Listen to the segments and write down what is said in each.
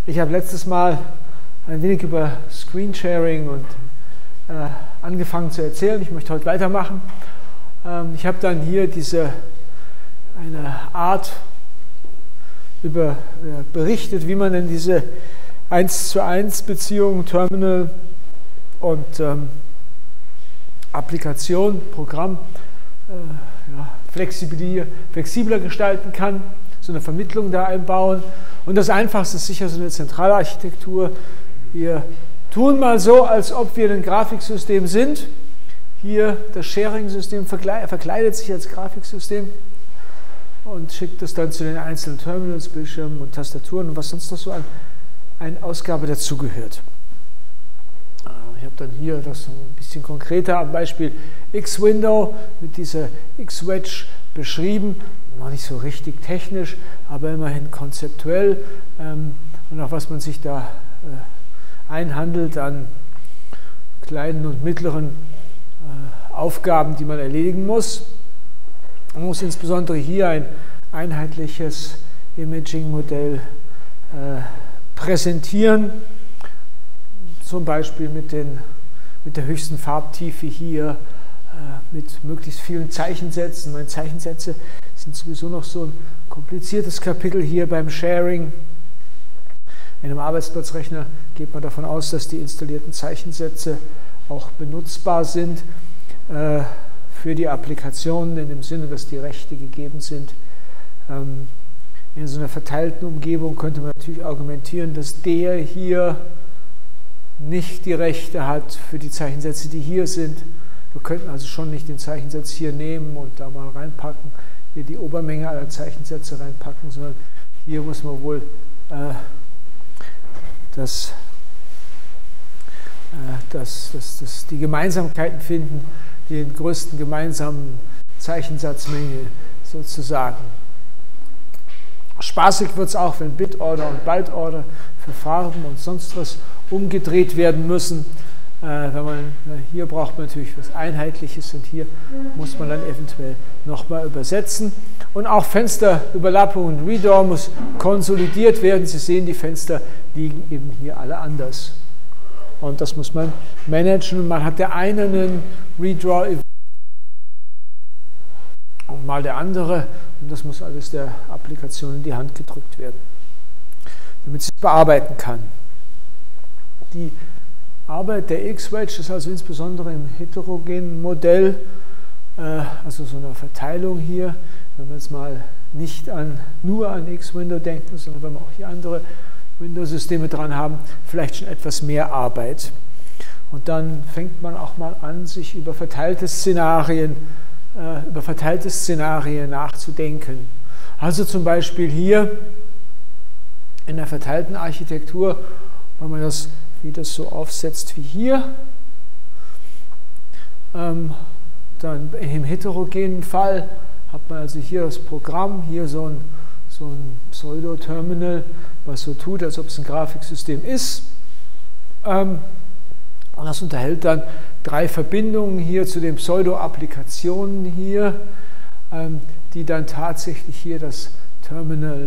Ich habe letztes Mal ein wenig über Screensharing und angefangen zu erzählen. Ich möchte heute weitermachen. Ich habe dann hier eine Art berichtet, wie man denn diese 1:1 Beziehung Terminal und Applikation, Programm flexibler gestalten kann, so eine Vermittlung da einbauen. Und das Einfachste ist sicher so eine Zentralarchitektur. Wir tun mal so, als ob wir ein Grafiksystem sind. Hier das Sharing-System verkleidet sich als Grafiksystem und schickt das dann zu den einzelnen Terminals, Bildschirmen und Tastaturen und was sonst noch so an Ausgabe dazugehört. Ich habe dann hier das ein bisschen konkreter am Beispiel X-Window mit dieser X-Wedge beschrieben. Noch nicht so richtig technisch, aber immerhin konzeptuell. Und auch was man sich da einhandelt an kleinen und mittleren Aufgaben, die man erledigen muss. Man muss insbesondere hier ein einheitliches Imaging-Modell präsentieren, zum Beispiel mit der höchsten Farbtiefe hier, mit möglichst vielen Zeichensätzen. Meine Zeichensätze sind sowieso noch so ein kompliziertes Kapitel hier beim Sharing. In einem Arbeitsplatzrechner geht man davon aus, dass die installierten Zeichensätze auch benutzbar sind für die Applikationen, in dem Sinne, dass die Rechte gegeben sind. In so einer verteilten Umgebung könnte man natürlich argumentieren, dass der hier nicht die Rechte hat für die Zeichensätze, die hier sind. Wir könnten also schon nicht den Zeichensatz hier nehmen und da mal reinpacken, hier die Obermenge aller Zeichensätze reinpacken, sondern hier muss man wohl die Gemeinsamkeiten finden, den größten gemeinsamen Zeichensatzmenge sozusagen. Spaßig wird es auch, wenn Bitorder und Byteorder für Farben und sonst was umgedreht werden müssen. Hier braucht man natürlich was Einheitliches und hier muss man dann eventuell nochmal übersetzen. Und auch Fensterüberlappung und Redraw muss konsolidiert werden. Sie sehen, die Fenster liegen eben hier alle anders. Und das muss man managen. Und man hat der eine einen Redraw und mal der andere. Und das muss alles der Applikation in die Hand gedrückt werden, damit sie es bearbeiten kann. Die Arbeit der X-Wedge ist also insbesondere im heterogenen Modell, also so einer Verteilung hier, wenn wir jetzt mal nicht nur an X-Window denken, sondern wenn wir auch hier andere Windows-Systeme dran haben, vielleicht schon etwas mehr Arbeit. Und dann fängt man auch mal an, sich über verteilte Szenarien nachzudenken. Also zum Beispiel hier in der verteilten Architektur, wenn man das so aufsetzt wie hier, dann im heterogenen Fall hat man also hier das Programm, hier so ein Pseudo-Terminal, was so tut, als ob es ein Grafiksystem ist. Und das unterhält dann 3 Verbindungen hier zu den Pseudo-Applikationen hier, die dann tatsächlich hier das Terminal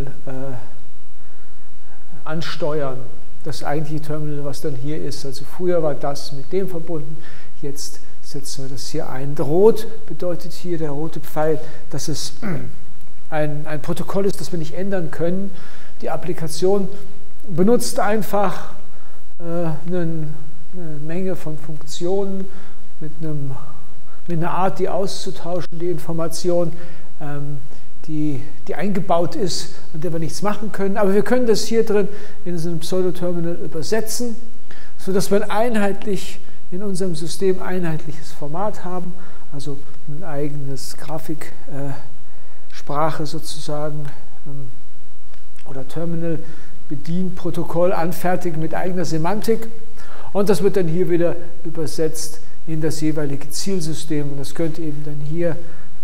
ansteuern. Das eigentliche Terminal, was dann hier ist. Also früher war das mit dem verbunden, jetzt setzen wir das hier ein. Rot bedeutet hier, der rote Pfeil, dass es ein Protokoll ist, das wir nicht ändern können. Die Applikation benutzt einfach eine Menge von Funktionen mit einer Art, die auszutauschen, die Information, die eingebaut ist, an der wir nichts machen können. Aber wir können das hier drin in so einem Pseudo-Terminal übersetzen, sodass wir in unserem System einheitliches Format haben, also ein eigenes Grafiksprache sozusagen oder Terminal-Bedienprotokoll anfertigen mit eigener Semantik. Und das wird dann hier wieder übersetzt in das jeweilige Zielsystem. Und das könnte eben dann hier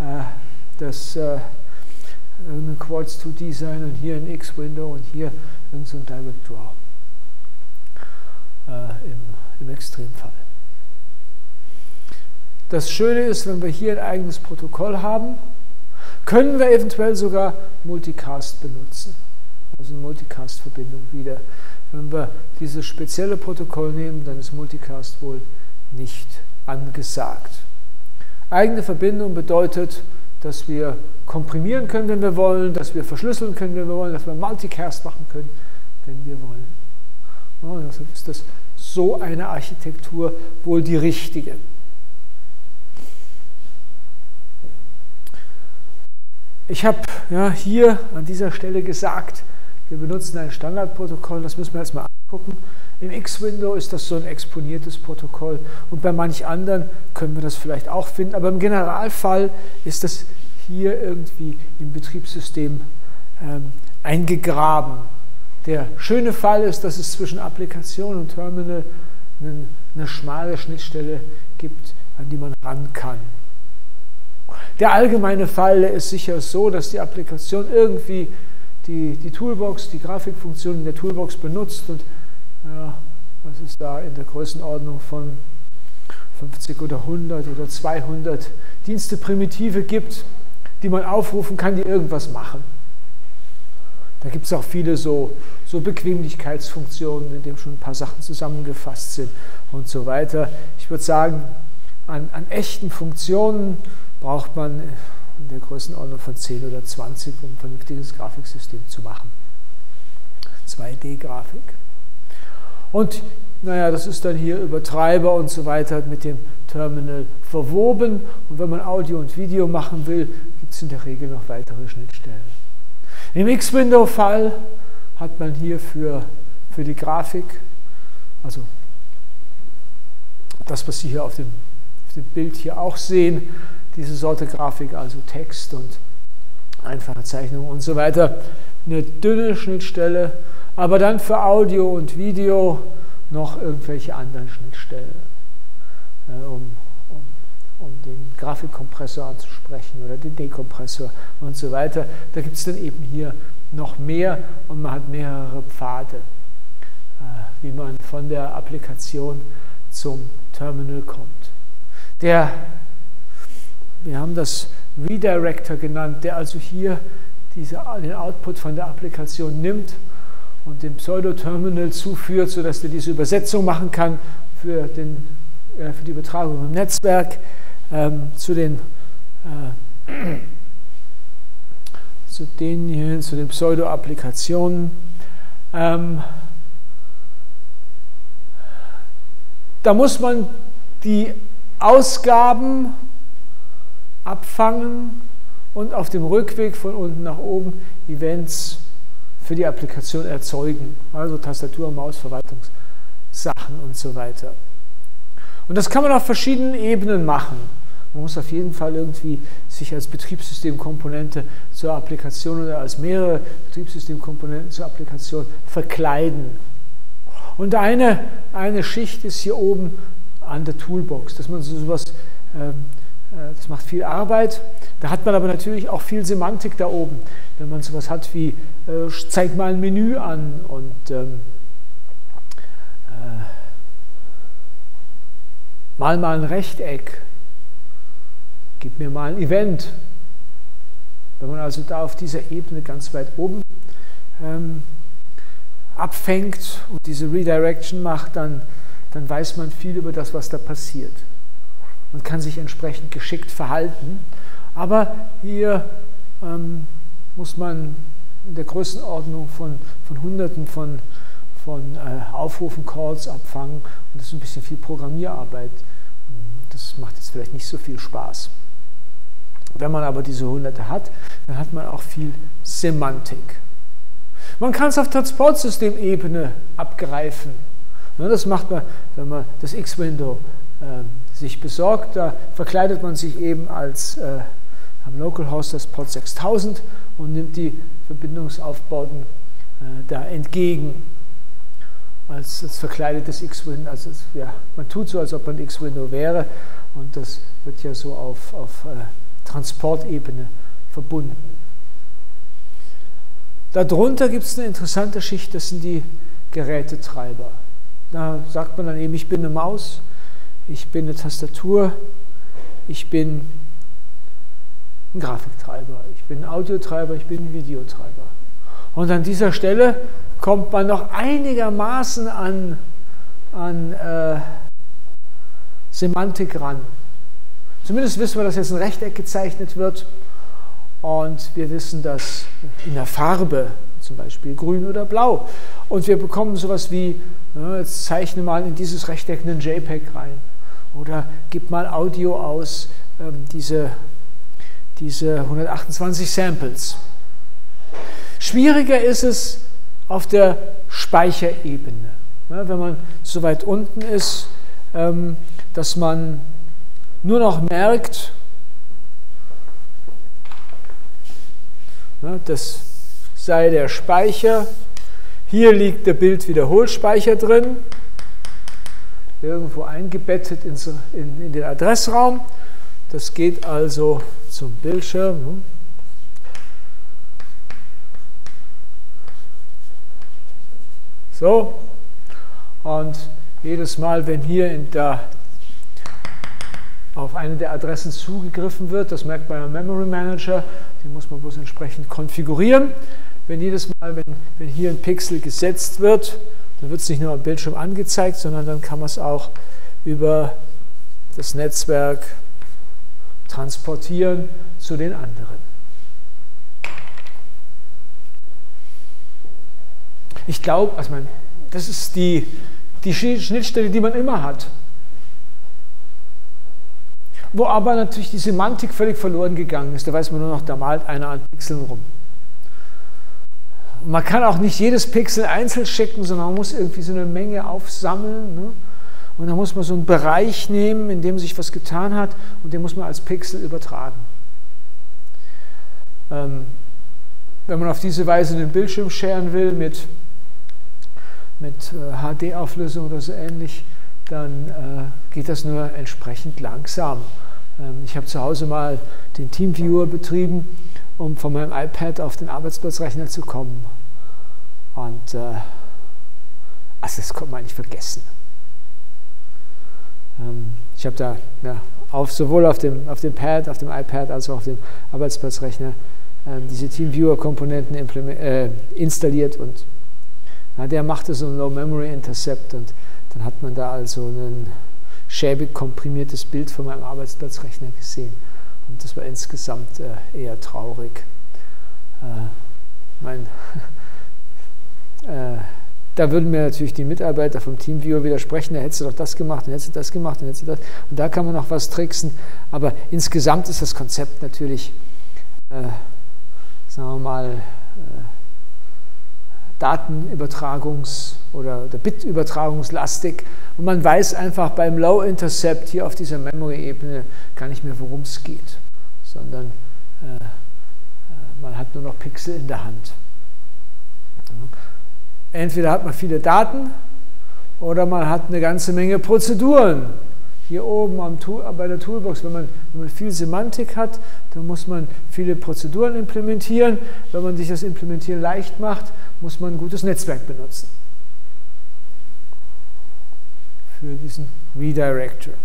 ein Quartz 2D sein und hier ein X-Window und hier irgend so ein Direct Draw im Extremfall. Das Schöne ist, wenn wir hier ein eigenes Protokoll haben, können wir eventuell sogar Multicast benutzen. Also eine Multicast-Verbindung wieder Wenn wir dieses spezielle Protokoll nehmen, dann ist Multicast wohl nicht angesagt. Eigene Verbindung bedeutet, dass wir komprimieren können, wenn wir wollen, dass wir verschlüsseln können, wenn wir wollen, dass wir Multicast machen können, wenn wir wollen. Ja, deshalb ist das so eine Architektur wohl die richtige. Ich habe hier an dieser Stelle gesagt, wir benutzen ein Standardprotokoll, das müssen wir jetzt mal angucken. Im X-Window ist das so ein exponiertes Protokoll und bei manch anderen können wir das vielleicht auch finden, aber im Generalfall ist das hier irgendwie im Betriebssystem eingegraben. Der schöne Fall ist, dass es zwischen Applikation und Terminal eine schmale Schnittstelle gibt, an die man ran kann. Der allgemeine Fall ist sicher so, dass die Applikation irgendwie die Toolbox, die Grafikfunktion in der Toolbox benutzt und was ist da in der Größenordnung von 50 oder 100 oder 200 Dienste-Primitive gibt, die man aufrufen kann, die irgendwas machen. Da gibt es auch viele so Bequemlichkeitsfunktionen, in denen schon ein paar Sachen zusammengefasst sind und so weiter. Ich würde sagen, an echten Funktionen braucht man in der Größenordnung von 10 oder 20, um ein vernünftiges Grafiksystem zu machen. 2D-Grafik. Und naja, das ist dann hier über Treiber und so weiter mit dem Terminal verwoben. Und wenn man Audio und Video machen will, gibt es in der Regel noch weitere Schnittstellen. Im X-Window-Fall hat man hier für die Grafik, also das, was Sie hier auf dem Bild hier auch sehen, diese Sorte Grafik, also Text und einfache Zeichnungen und so weiter, eine dünne Schnittstelle, aber dann für Audio und Video noch irgendwelche anderen Schnittstellen, um den Grafikkompressor anzusprechen oder den Dekompressor und so weiter. Da gibt es dann eben hier noch mehr und man hat mehrere Pfade, wie man von der Applikation zum Terminal kommt. Wir haben das Redirector genannt, der also hier den Output von der Applikation nimmt und dem Pseudo-Terminal zuführt, sodass der diese Übersetzung machen kann für die Übertragung im Netzwerk zu den Pseudo-Applikationen. Da muss man die Ausgaben abfangen und auf dem Rückweg von unten nach oben Events für die Applikation erzeugen, also Tastatur, Maus, Verwaltungssachen und so weiter. Und das kann man auf verschiedenen Ebenen machen. Man muss auf jeden Fall irgendwie sich als Betriebssystemkomponente zur Applikation oder als mehrere Betriebssystemkomponenten zur Applikation verkleiden. Und eine Schicht ist hier oben an der Toolbox, dass man sowas, das macht viel Arbeit. Da hat man aber natürlich auch viel Semantik da oben. Wenn man sowas hat wie, zeig mal ein Menü an und mal ein Rechteck, gib mir mal ein Event. Wenn man also da auf dieser Ebene ganz weit oben abfängt und diese Redirection macht, dann weiß man viel über das, was da passiert. Man kann sich entsprechend geschickt verhalten. Aber hier muss man in der Größenordnung von Hunderten von Aufrufen, Calls abfangen. Und das ist ein bisschen viel Programmierarbeit. Das macht jetzt vielleicht nicht so viel Spaß. Wenn man aber diese Hunderte hat, dann hat man auch viel Semantik. Man kann es auf Transportsystemebene abgreifen. Das macht man, wenn man das X-Window sich besorgt. Da verkleidet man sich eben als am Localhost das Port 6000 und nimmt die Verbindungsaufbauten da entgegen als verkleidetes X-Window. Also man tut so, als ob man X-Window wäre und das wird ja so auf Transportebene verbunden. Darunter gibt es eine interessante Schicht, das sind die Gerätetreiber. Da sagt man dann eben, ich bin eine Maus, ich bin eine Tastatur, ich bin ein Grafiktreiber, ich bin ein Audiotreiber, ich bin ein Videotreiber. Und an dieser Stelle kommt man noch einigermaßen an Semantik ran. Zumindest wissen wir, dass jetzt ein Rechteck gezeichnet wird und wir wissen, dass in der Farbe, zum Beispiel grün oder blau, und wir bekommen sowas wie, jetzt zeichne mal in dieses Rechteck einen JPEG rein oder gib mal Audio aus, diese 128 Samples. Schwieriger ist es auf der Speicherebene, wenn man so weit unten ist, dass man nur noch merkt, das sei der Speicher, hier liegt der Bildwiederholspeicher drin, irgendwo eingebettet in den Adressraum. Das geht also zum Bildschirm. So, und jedes Mal, wenn hier auf eine der Adressen zugegriffen wird, das merkt man am Memory Manager, den muss man bloß entsprechend konfigurieren. Wenn jedes Mal, wenn hier ein Pixel gesetzt wird, dann wird es nicht nur am Bildschirm angezeigt, sondern dann kann man es auch über das Netzwerk transportieren zu den anderen. Ich glaube, das ist die Schnittstelle, die man immer hat. Wo aber natürlich die Semantik völlig verloren gegangen ist. Da weiß man nur noch, da malt einer an Pixeln rum. Und man kann auch nicht jedes Pixel einzeln schicken, sondern man muss irgendwie so eine Menge aufsammeln. Ne? Und dann muss man so einen Bereich nehmen, in dem sich was getan hat, und den muss man als Pixel übertragen. Wenn man auf diese Weise den Bildschirm scheren will mit HD-Auflösung oder so ähnlich, dann geht das nur entsprechend langsam. Ich habe zu Hause mal den TeamViewer betrieben, um von meinem iPad auf den Arbeitsplatzrechner zu kommen. Und das konnte man eigentlich vergessen. Ich habe da sowohl auf dem Pad, auf dem iPad als auch auf dem Arbeitsplatzrechner diese TeamViewer-Komponenten installiert, und der machte so ein Low-Memory-Intercept, und dann hat man da also ein schäbig komprimiertes Bild von meinem Arbeitsplatzrechner gesehen. Und das war insgesamt eher traurig. Da würden mir natürlich die Mitarbeiter vom TeamViewer widersprechen, da hättest du doch das gemacht, dann hättest du das gemacht, dann hättest du das. Und da kann man noch was tricksen. Aber insgesamt ist das Konzept natürlich, sagen wir mal, oder Bitübertragungslastig. Und man weiß einfach beim Low Intercept hier auf dieser Memory-Ebene gar nicht mehr, worum es geht, sondern man hat nur noch Pixel in der Hand. Entweder hat man viele Daten oder man hat eine ganze Menge Prozeduren. Hier oben bei der Toolbox, wenn man viel Semantik hat, dann muss man viele Prozeduren implementieren. Wenn man sich das Implementieren leicht macht, muss man ein gutes Netzwerk benutzen für diesen Redirector.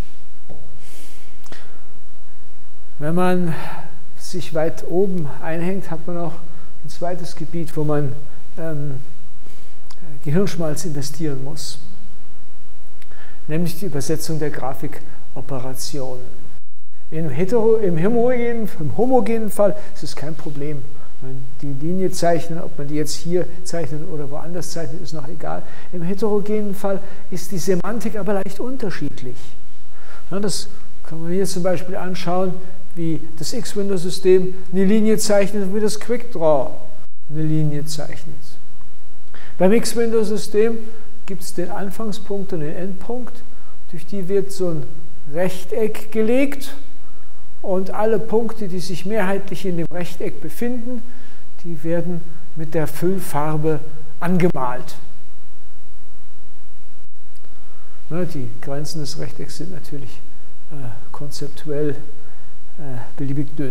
Wenn man sich weit oben einhängt, hat man auch ein zweites Gebiet, wo man Gehirnschmalz investieren muss, nämlich die Übersetzung der Grafikoperationen. Im homogenen Fall ist es kein Problem. Die Linie zeichnen, ob man die jetzt hier zeichnet oder woanders zeichnet, ist noch egal. Im heterogenen Fall ist die Semantik aber leicht unterschiedlich. Das kann man hier zum Beispiel anschauen, wie das X-Window-System eine Linie zeichnet und wie das QuickDraw eine Linie zeichnet. Beim X-Window-System gibt es den Anfangspunkt und den Endpunkt. Durch die wird so ein Rechteck gelegt, und alle Punkte, die sich mehrheitlich in dem Rechteck befinden, die werden mit der Füllfarbe angemalt. Die Grenzen des Rechtecks sind natürlich konzeptuell beliebig dünn.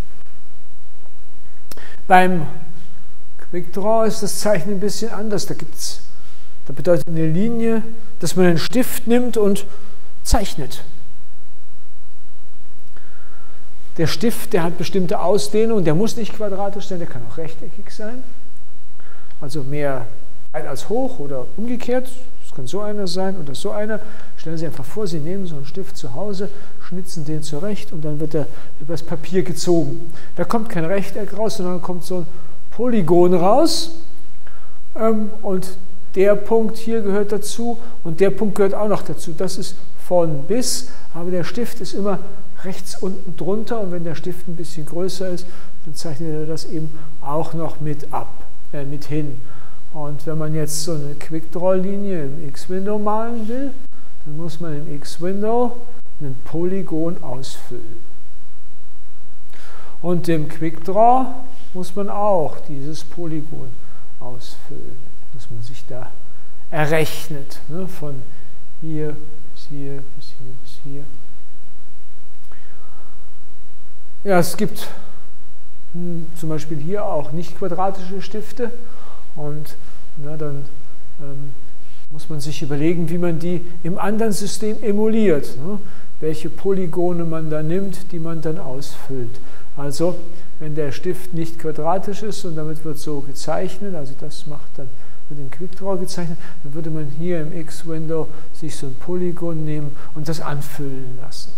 Beim QuickDraw ist das Zeichen ein bisschen anders. Da bedeutet eine Linie, dass man einen Stift nimmt und zeichnet. Der Stift, der hat bestimmte Ausdehnung, der muss nicht quadratisch sein, der kann auch rechteckig sein. also mehr breit als hoch oder umgekehrt. Das kann so einer sein oder so einer. Stellen Sie einfach vor, Sie nehmen so einen Stift zu Hause, schnitzen den zurecht und dann wird er übers Papier gezogen. Da kommt kein Rechteck raus, sondern kommt so ein Polygon raus. Und der Punkt hier gehört dazu und der Punkt gehört auch noch dazu. Das ist von bis, aber der Stift ist immer rechts unten drunter und wenn der Stift ein bisschen größer ist, dann zeichnet er das eben auch noch mit hin. Und wenn man jetzt so eine Quick-Draw-Linie im X-Window malen will, dann muss man im X-Window ein Polygon ausfüllen. Und im Quick-Draw muss man auch dieses Polygon ausfüllen, dass man sich da errechnet, ne, von hier bis hier bis hier bis hier. Ja, es gibt zum Beispiel hier auch nicht quadratische Stifte und dann muss man sich überlegen, wie man die im anderen System emuliert, ne? Welche Polygone man da nimmt, die man dann ausfüllt. Also wenn der Stift nicht quadratisch ist und damit wird so gezeichnet, also das macht dann mit dem Quick-Draw gezeichnet, dann würde man hier im X-Window sich so ein Polygon nehmen und das anfüllen lassen.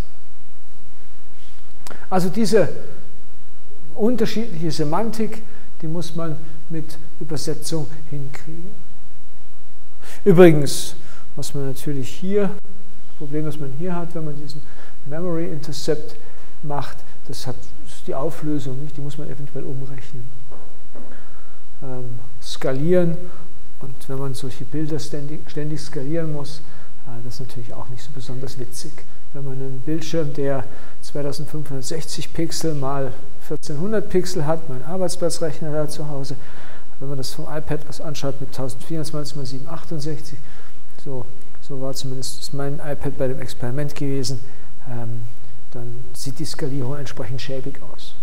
Also diese unterschiedliche Semantik, die muss man mit Übersetzung hinkriegen. Übrigens, was man natürlich hier, das Problem, was man hier hat, wenn man diesen Memory Intercept macht, das ist die Auflösung, nicht? Die muss man eventuell umrechnen. Skalieren, und wenn man solche Bilder ständig skalieren muss, das ist natürlich auch nicht so besonders witzig. Wenn man einen Bildschirm, der 2560 Pixel mal 1400 Pixel hat, mein Arbeitsplatzrechner da zu Hause, wenn man das vom iPad aus anschaut mit 1024 x 768, so war zumindest mein iPad bei dem Experiment gewesen, dann sieht die Skalierung entsprechend schäbig aus.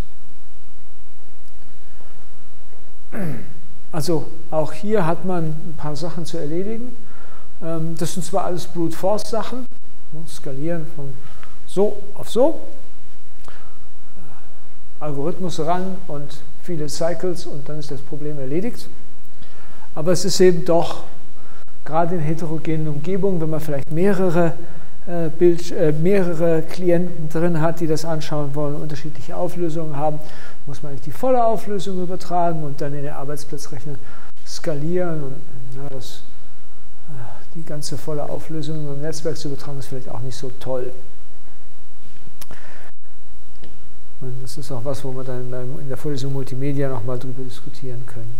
Also auch hier hat man ein paar Sachen zu erledigen. Das sind zwar alles Brute Force Sachen, skalieren von so auf so, Algorithmus ran und viele Cycles und dann ist das Problem erledigt. Aber es ist eben doch, gerade in heterogenen Umgebungen, wenn man vielleicht mehrere Klienten drin hat, die das anschauen wollen, unterschiedliche Auflösungen haben, muss man eigentlich die volle Auflösung übertragen und dann in den Arbeitsplatzrechner skalieren. Und die ganze volle Auflösung im Netzwerk zu übertragen, ist vielleicht auch nicht so toll. Und das ist auch was, wo wir dann in der Vorlesung Multimedia nochmal drüber diskutieren können.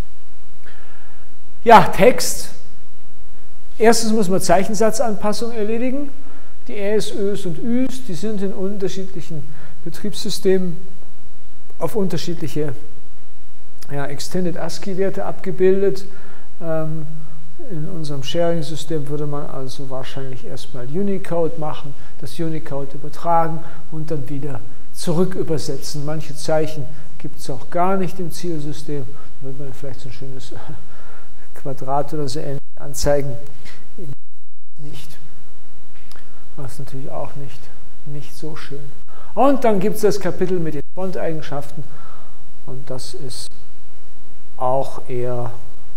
Ja, Text. Erstens muss man Zeichensatzanpassung erledigen. Die Äs, Ös und Üs, die sind in unterschiedlichen Betriebssystemen auf unterschiedliche Extended ASCII-Werte abgebildet. In unserem Sharing-System würde man also wahrscheinlich erstmal Unicode machen, das Unicode übertragen und dann wieder zurück übersetzen. Manche Zeichen gibt es auch gar nicht im Zielsystem. Da würde man vielleicht so ein schönes Quadrat oder so ähnlich anzeigen. Nicht. Das ist natürlich auch nicht so schön. Und dann gibt es das Kapitel mit den Font-Eigenschaften und das ist auch eher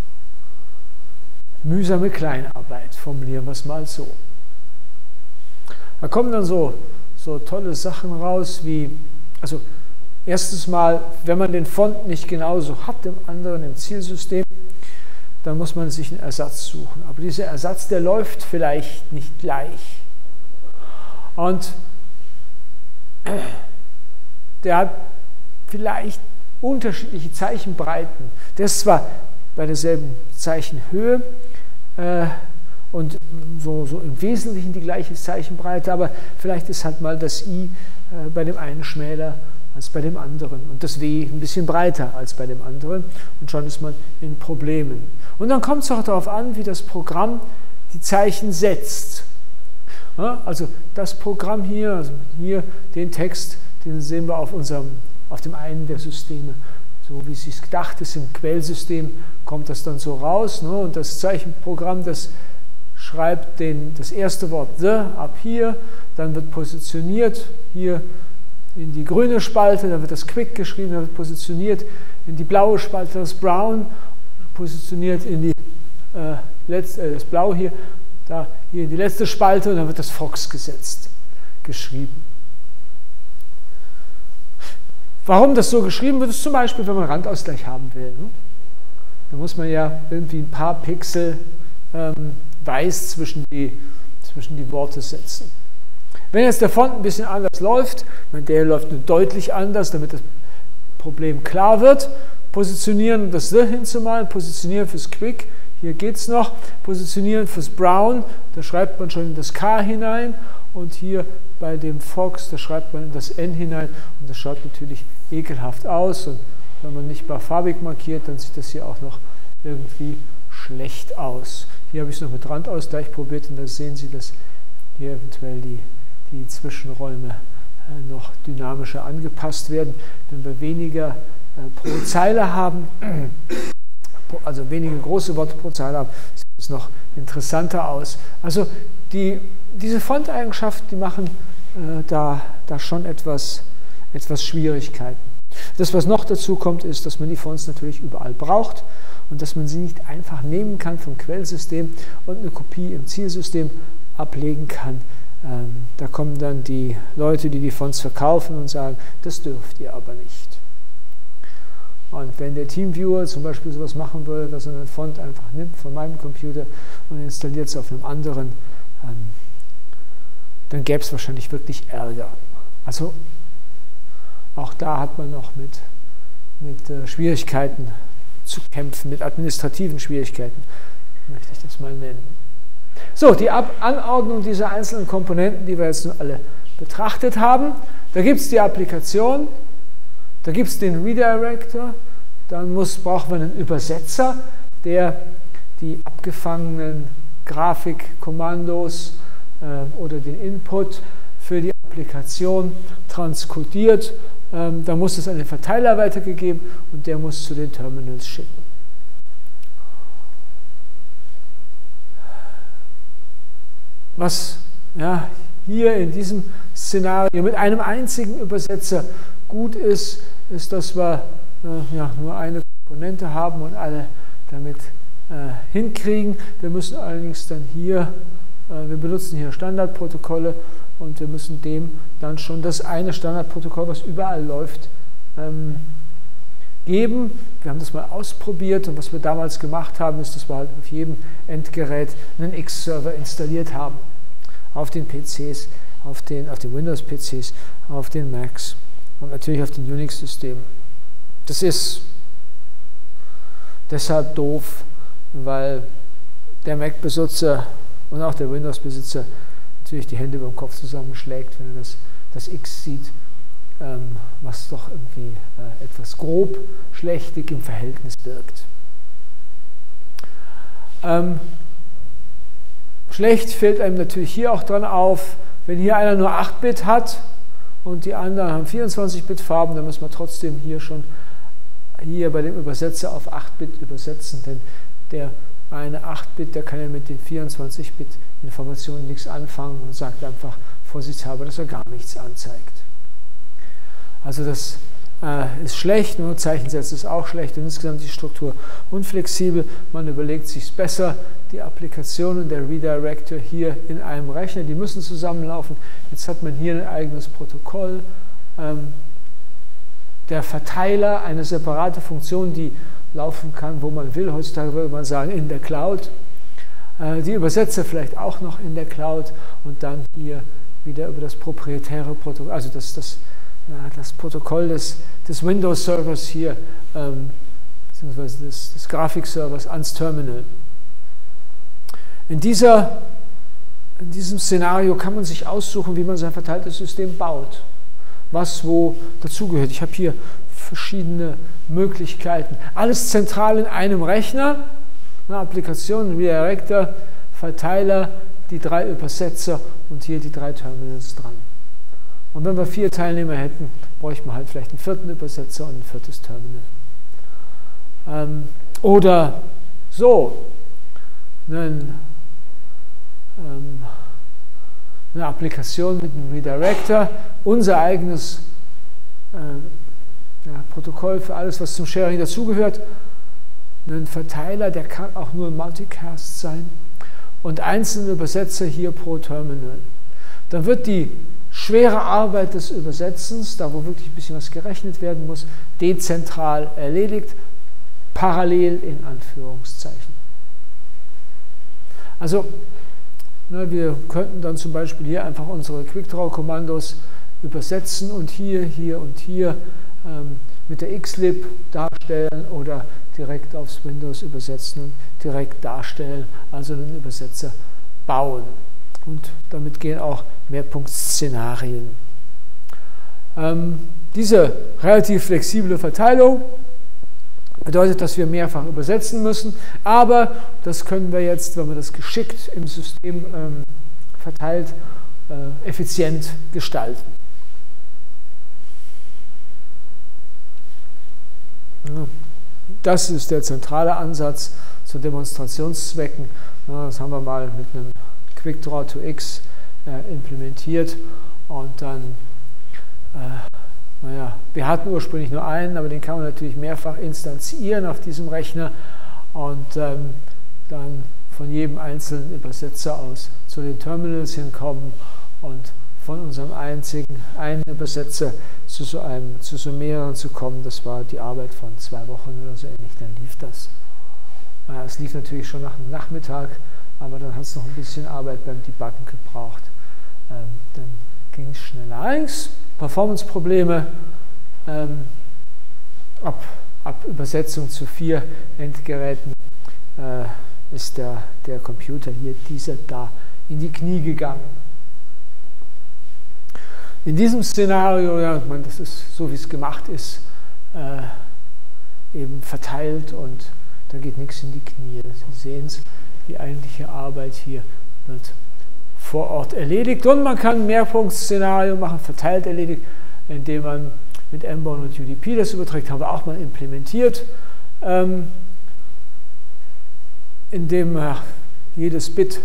mühsame Kleinarbeit, formulieren wir es mal so. Da kommen dann so tolle Sachen raus wie, also erstens mal, wenn man den Font nicht genauso hat im anderen, im Zielsystem, dann muss man sich einen Ersatz suchen. Aber dieser Ersatz, der läuft vielleicht nicht gleich. Und der hat vielleicht unterschiedliche Zeichenbreiten. Der ist zwar bei derselben Zeichenhöhe und so im Wesentlichen die gleiche Zeichenbreite, aber vielleicht ist halt mal das I bei dem einen schmäler als bei dem anderen und das W ein bisschen breiter als bei dem anderen und schon ist man in Problemen. Und dann kommt es auch darauf an, wie das Programm die Zeichen setzt. Ja, also das Programm hier, also hier den Text, den sehen wir auf dem einen der Systeme. So wie es sich gedacht ist, im Quellsystem kommt das dann so raus. Ne? Und das Zeichenprogramm, das schreibt das erste Wort the ab hier, dann wird positioniert hier in die grüne Spalte, da wird das Quick geschrieben, da wird positioniert in die blaue Spalte das Brown, positioniert in die das Blau hier, da hier in die letzte Spalte und dann wird das Fox gesetzt, geschrieben. Warum das so geschrieben wird, ist zum Beispiel, wenn man Randausgleich haben will. Ne? Da muss man ja irgendwie ein paar Pixel weiß zwischen die Worte setzen. Wenn jetzt der Font ein bisschen anders läuft, der läuft nur deutlich anders, damit das Problem klar wird, positionieren, das The hinzumalen, positionieren fürs Quick, hier geht es noch, positionieren fürs Brown, da schreibt man schon in das K hinein und hier bei dem Fox, da schreibt man in das N hinein und das schaut natürlich ekelhaft aus und wenn man nicht mal farbig markiert, dann sieht das hier auch noch irgendwie schlecht aus. Hier habe ich es noch mit Randausgleich probiert und da sehen Sie, dass hier eventuell die Zwischenräume noch dynamischer angepasst werden. Wenn wir weniger pro Zeile haben, also weniger große Worte pro Zeile haben, sieht es noch interessanter aus. Also diese Fonteigenschaften, die machen da schon etwas Schwierigkeiten. Das, was noch dazu kommt, ist, dass man die Fonts natürlich überall braucht und dass man sie nicht einfach nehmen kann vom Quellsystem und eine Kopie im Zielsystem ablegen kann. Da kommen dann die Leute, die die Fonts verkaufen und sagen, das dürft ihr aber nicht. Und wenn der Teamviewer zum Beispiel sowas machen würde, dass er einen Font einfach nimmt von meinem Computer und installiert es auf einem anderen, dann gäbe es wahrscheinlich wirklich Ärger. Also auch da hat man noch mit Schwierigkeiten zu kämpfen, mit administrativen Schwierigkeiten, möchte ich das mal nennen. So, die Anordnung dieser einzelnen Komponenten, die wir jetzt nun alle betrachtet haben. Da gibt es die Applikation, da gibt es den Redirector, dann braucht man einen Übersetzer, der die abgefangenen Grafikkommandos oder den Input für die Applikation transkodiert. Da muss es an den Verteiler weitergegeben und der muss zu den Terminals schicken. Was hier in diesem Szenario mit einem einzigen Übersetzer gut ist, ist, dass wir nur eine Komponente haben und alle damit hinkriegen. Wir müssen allerdings dann hier, wir benutzen hier Standardprotokolle und wir müssen dem dann schon das eine Standardprotokoll, was überall läuft, geben. Wir haben das mal ausprobiert und was wir damals gemacht haben, ist, dass wir halt auf jedem Endgerät einen X-Server installiert haben. Auf den PCs, auf den Windows-PCs, auf den Macs und natürlich auf den Unix-Systemen. Das ist deshalb doof, weil der Mac-Besitzer und auch der Windows-Besitzer natürlich die Hände über dem Kopf zusammenschlägt, wenn er das X sieht, was doch irgendwie etwas grob schlechtig im Verhältnis wirkt. Schlecht fällt einem natürlich hier auch dran auf, wenn hier einer nur 8-Bit hat und die anderen haben 24-Bit-Farben, dann müssen wir trotzdem hier bei dem Übersetzer auf 8-Bit übersetzen, denn der eine 8-Bit, der kann ja mit den 24-Bit-Informationen nichts anfangen und sagt einfach vorsichtshalber, dass er gar nichts anzeigt. Also das ist schlecht, nur Zeichensätze ist auch schlecht und insgesamt die Struktur unflexibel. Man überlegt sich besser, die Applikation und der Redirector hier in einem Rechner, die müssen zusammenlaufen. Jetzt hat man hier ein eigenes Protokoll. Der Verteiler, eine separate Funktion, die laufen kann, wo man will. Heutzutage würde man sagen, in der Cloud. Die Übersetzer vielleicht auch noch in der Cloud und dann hier wieder über das proprietäre Protokoll, also das Protokoll des Windows-Servers hier, beziehungsweise des Grafikservers ans Terminal. In diesem Szenario kann man sich aussuchen, wie man sein verteiltes System baut, was wo dazugehört. Ich habe hier verschiedene Möglichkeiten. Alles zentral in einem Rechner, eine Applikation, Redirector, Verteiler, die 3 Übersetzer und hier die 3 Terminals dran. Und wenn wir 4 Teilnehmer hätten, bräuchten wir halt vielleicht einen 4. Übersetzer und ein 4. Terminal. Oder so, eine Applikation mit einem Redirector, unser eigenes Protokoll für alles, was zum Sharing dazugehört. einen Verteiler, der kann auch nur ein Multicast sein, und einzelne Übersetzer hier pro Terminal. Dann wird die schwere Arbeit des Übersetzens, da wo wirklich ein bisschen was gerechnet werden muss, dezentral erledigt, parallel in Anführungszeichen. Also wir könnten dann zum Beispiel hier einfach unsere Quickdraw-Kommandos übersetzen und hier und hier mit der xlib darstellen oder direkt aufs Windows übersetzen und direkt darstellen, also einen Übersetzer bauen. Und damit gehen auch Mehrpunkt-Szenarien. Diese relativ flexible Verteilung bedeutet, dass wir mehrfach übersetzen müssen, aber das können wir jetzt, wenn man das geschickt im System verteilt, effizient gestalten. Das ist der zentrale Ansatz zu Demonstrationszwecken. Das haben wir mal mit einem Quickdraw to X implementiert und dann, wir hatten ursprünglich nur einen, aber den kann man natürlich mehrfach instanzieren auf diesem Rechner und dann von jedem einzelnen Übersetzer aus zu den Terminals hinkommen und von unserem einen Übersetzer zu so mehreren zu kommen. Das war die Arbeit von 2 Wochen oder so ähnlich, dann lief das. Es lief natürlich schon nach dem Nachmittag, aber dann hat es noch ein bisschen Arbeit beim Debuggen gebraucht. Dann ging es schneller. Allerdings Performance-Probleme, ab Übersetzung zu 4 Endgeräten ist der Computer hier, dieser da, in die Knie gegangen. In diesem Szenario, das ist so, wie es gemacht ist, eben verteilt und da geht nichts in die Knie. Sie sehen es, die eigentliche Arbeit hier wird vor Ort erledigt und man kann ein Mehrpunkt-Szenario machen, verteilt erledigt, indem man mit Mbourne und UDP das überträgt, haben wir auch mal implementiert, indem jedes Bit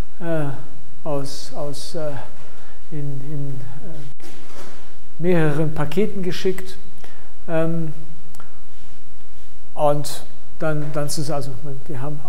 in mehreren Paketen geschickt und dann also wir haben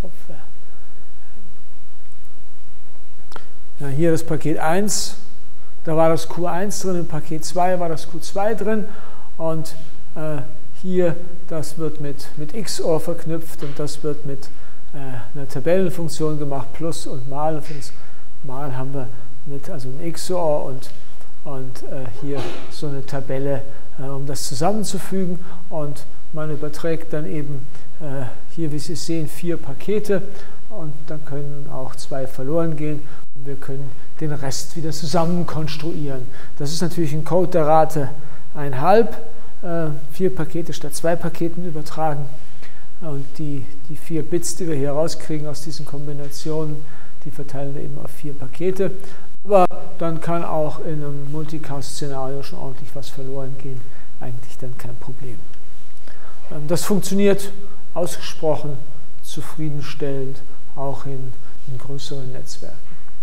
hier das Paket 1, da war das Q1 drin, im Paket 2 war das Q2 drin und hier, das wird mit XOR verknüpft und das wird mit einer Tabellenfunktion gemacht, Plus und Mal. Und für das Mal haben wir also ein XOR und hier so eine Tabelle, um das zusammenzufügen. Und man überträgt dann eben hier, wie Sie sehen, 4 Pakete und dann können auch 2 verloren gehen und wir können den Rest wieder zusammen konstruieren. Das ist natürlich ein Code der Rate 1,5, 4 Pakete statt 2 Paketen übertragen und die 4 Bits, die wir hier rauskriegen aus diesen Kombinationen, die verteilen wir eben auf 4 Pakete. Aber dann kann auch in einem Multicast-Szenario schon ordentlich was verloren gehen, eigentlich dann kein Problem. Das funktioniert ausgesprochen zufriedenstellend, auch in größeren Netzwerken.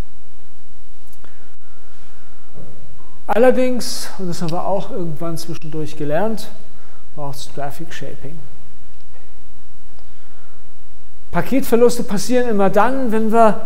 Allerdings, und das haben wir auch irgendwann zwischendurch gelernt, braucht es Traffic Shaping. Paketverluste passieren immer dann, wenn wir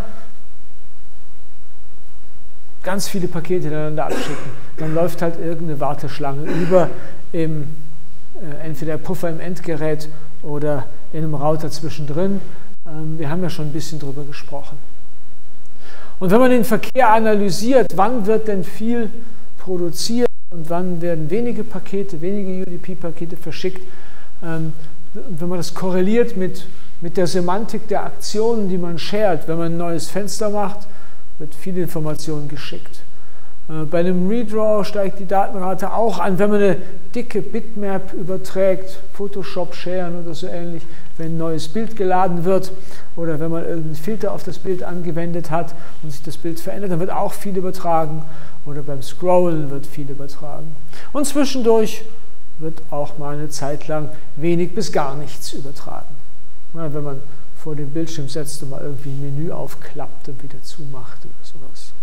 ganz viele Pakete ineinander abschicken. Dann läuft halt irgendeine Warteschlange über entweder Puffer im Endgerät oder in einem Router zwischendrin. Wir haben ja schon ein bisschen drüber gesprochen. Und wenn man den Verkehr analysiert, wann wird denn viel produziert und wann werden wenige UDP-Pakete verschickt, wenn man das korreliert mit der Semantik der Aktionen, die man shared, wenn man ein neues Fenster macht, wird viel Information geschickt. Bei einem Redraw steigt die Datenrate auch an, wenn man eine dicke Bitmap überträgt, Photoshop sharen oder so ähnlich, wenn ein neues Bild geladen wird oder wenn man irgendeinen Filter auf das Bild angewendet hat und sich das Bild verändert, dann wird auch viel übertragen oder beim Scrollen wird viel übertragen. Und zwischendurch wird auch mal eine Zeit lang wenig bis gar nichts übertragen. Wenn man vor dem Bildschirm setzt und mal irgendwie ein Menü aufklappt und wieder zumacht oder sowas.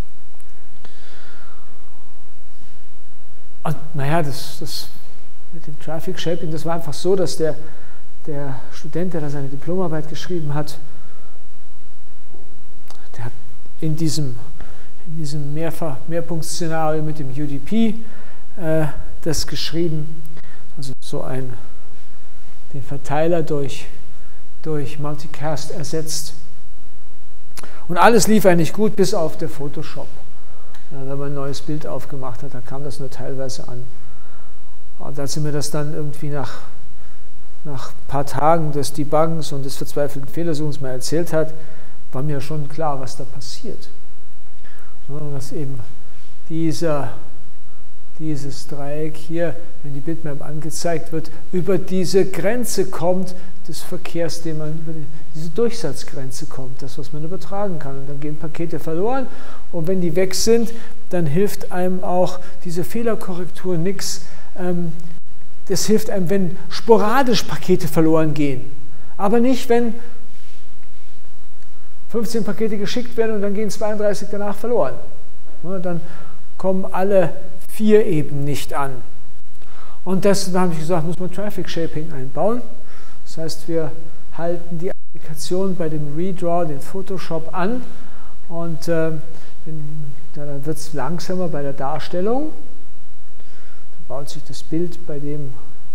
Und naja, das mit dem Traffic Shaping, das war einfach so, dass der der Student, der da seine Diplomarbeit geschrieben hat, der hat in diesem Mehrpunkt-Szenario mit dem UDP das geschrieben, also so den Verteiler durch Multicast ersetzt. Und alles lief eigentlich gut, bis auf der Photoshop. Wenn man ein neues Bild aufgemacht hat, dann kam das nur teilweise an. Und als er mir das dann irgendwie nach ein paar Tagen des Debuggens und des verzweifelten Fehlersuchens mal erzählt hat, war mir schon klar, was da passiert. Dass eben dieses Dreieck hier, wenn die Bitmap angezeigt wird, über diese Grenze kommt des Verkehrs, über diese Durchsatzgrenze kommt, das, was man übertragen kann. Und dann gehen Pakete verloren und wenn die weg sind, dann hilft einem auch diese Fehlerkorrektur nichts. Das hilft einem, wenn sporadisch Pakete verloren gehen, aber nicht, wenn 15 Pakete geschickt werden und dann gehen 32 danach verloren. Dann kommen alle 4 eben nicht an. Und deswegen habe ich gesagt, muss man Traffic Shaping einbauen. Das heißt, wir halten die Applikation bei dem Redraw, den Photoshop an und dann wird es langsamer bei der Darstellung. Dann baut sich das Bild, bei dem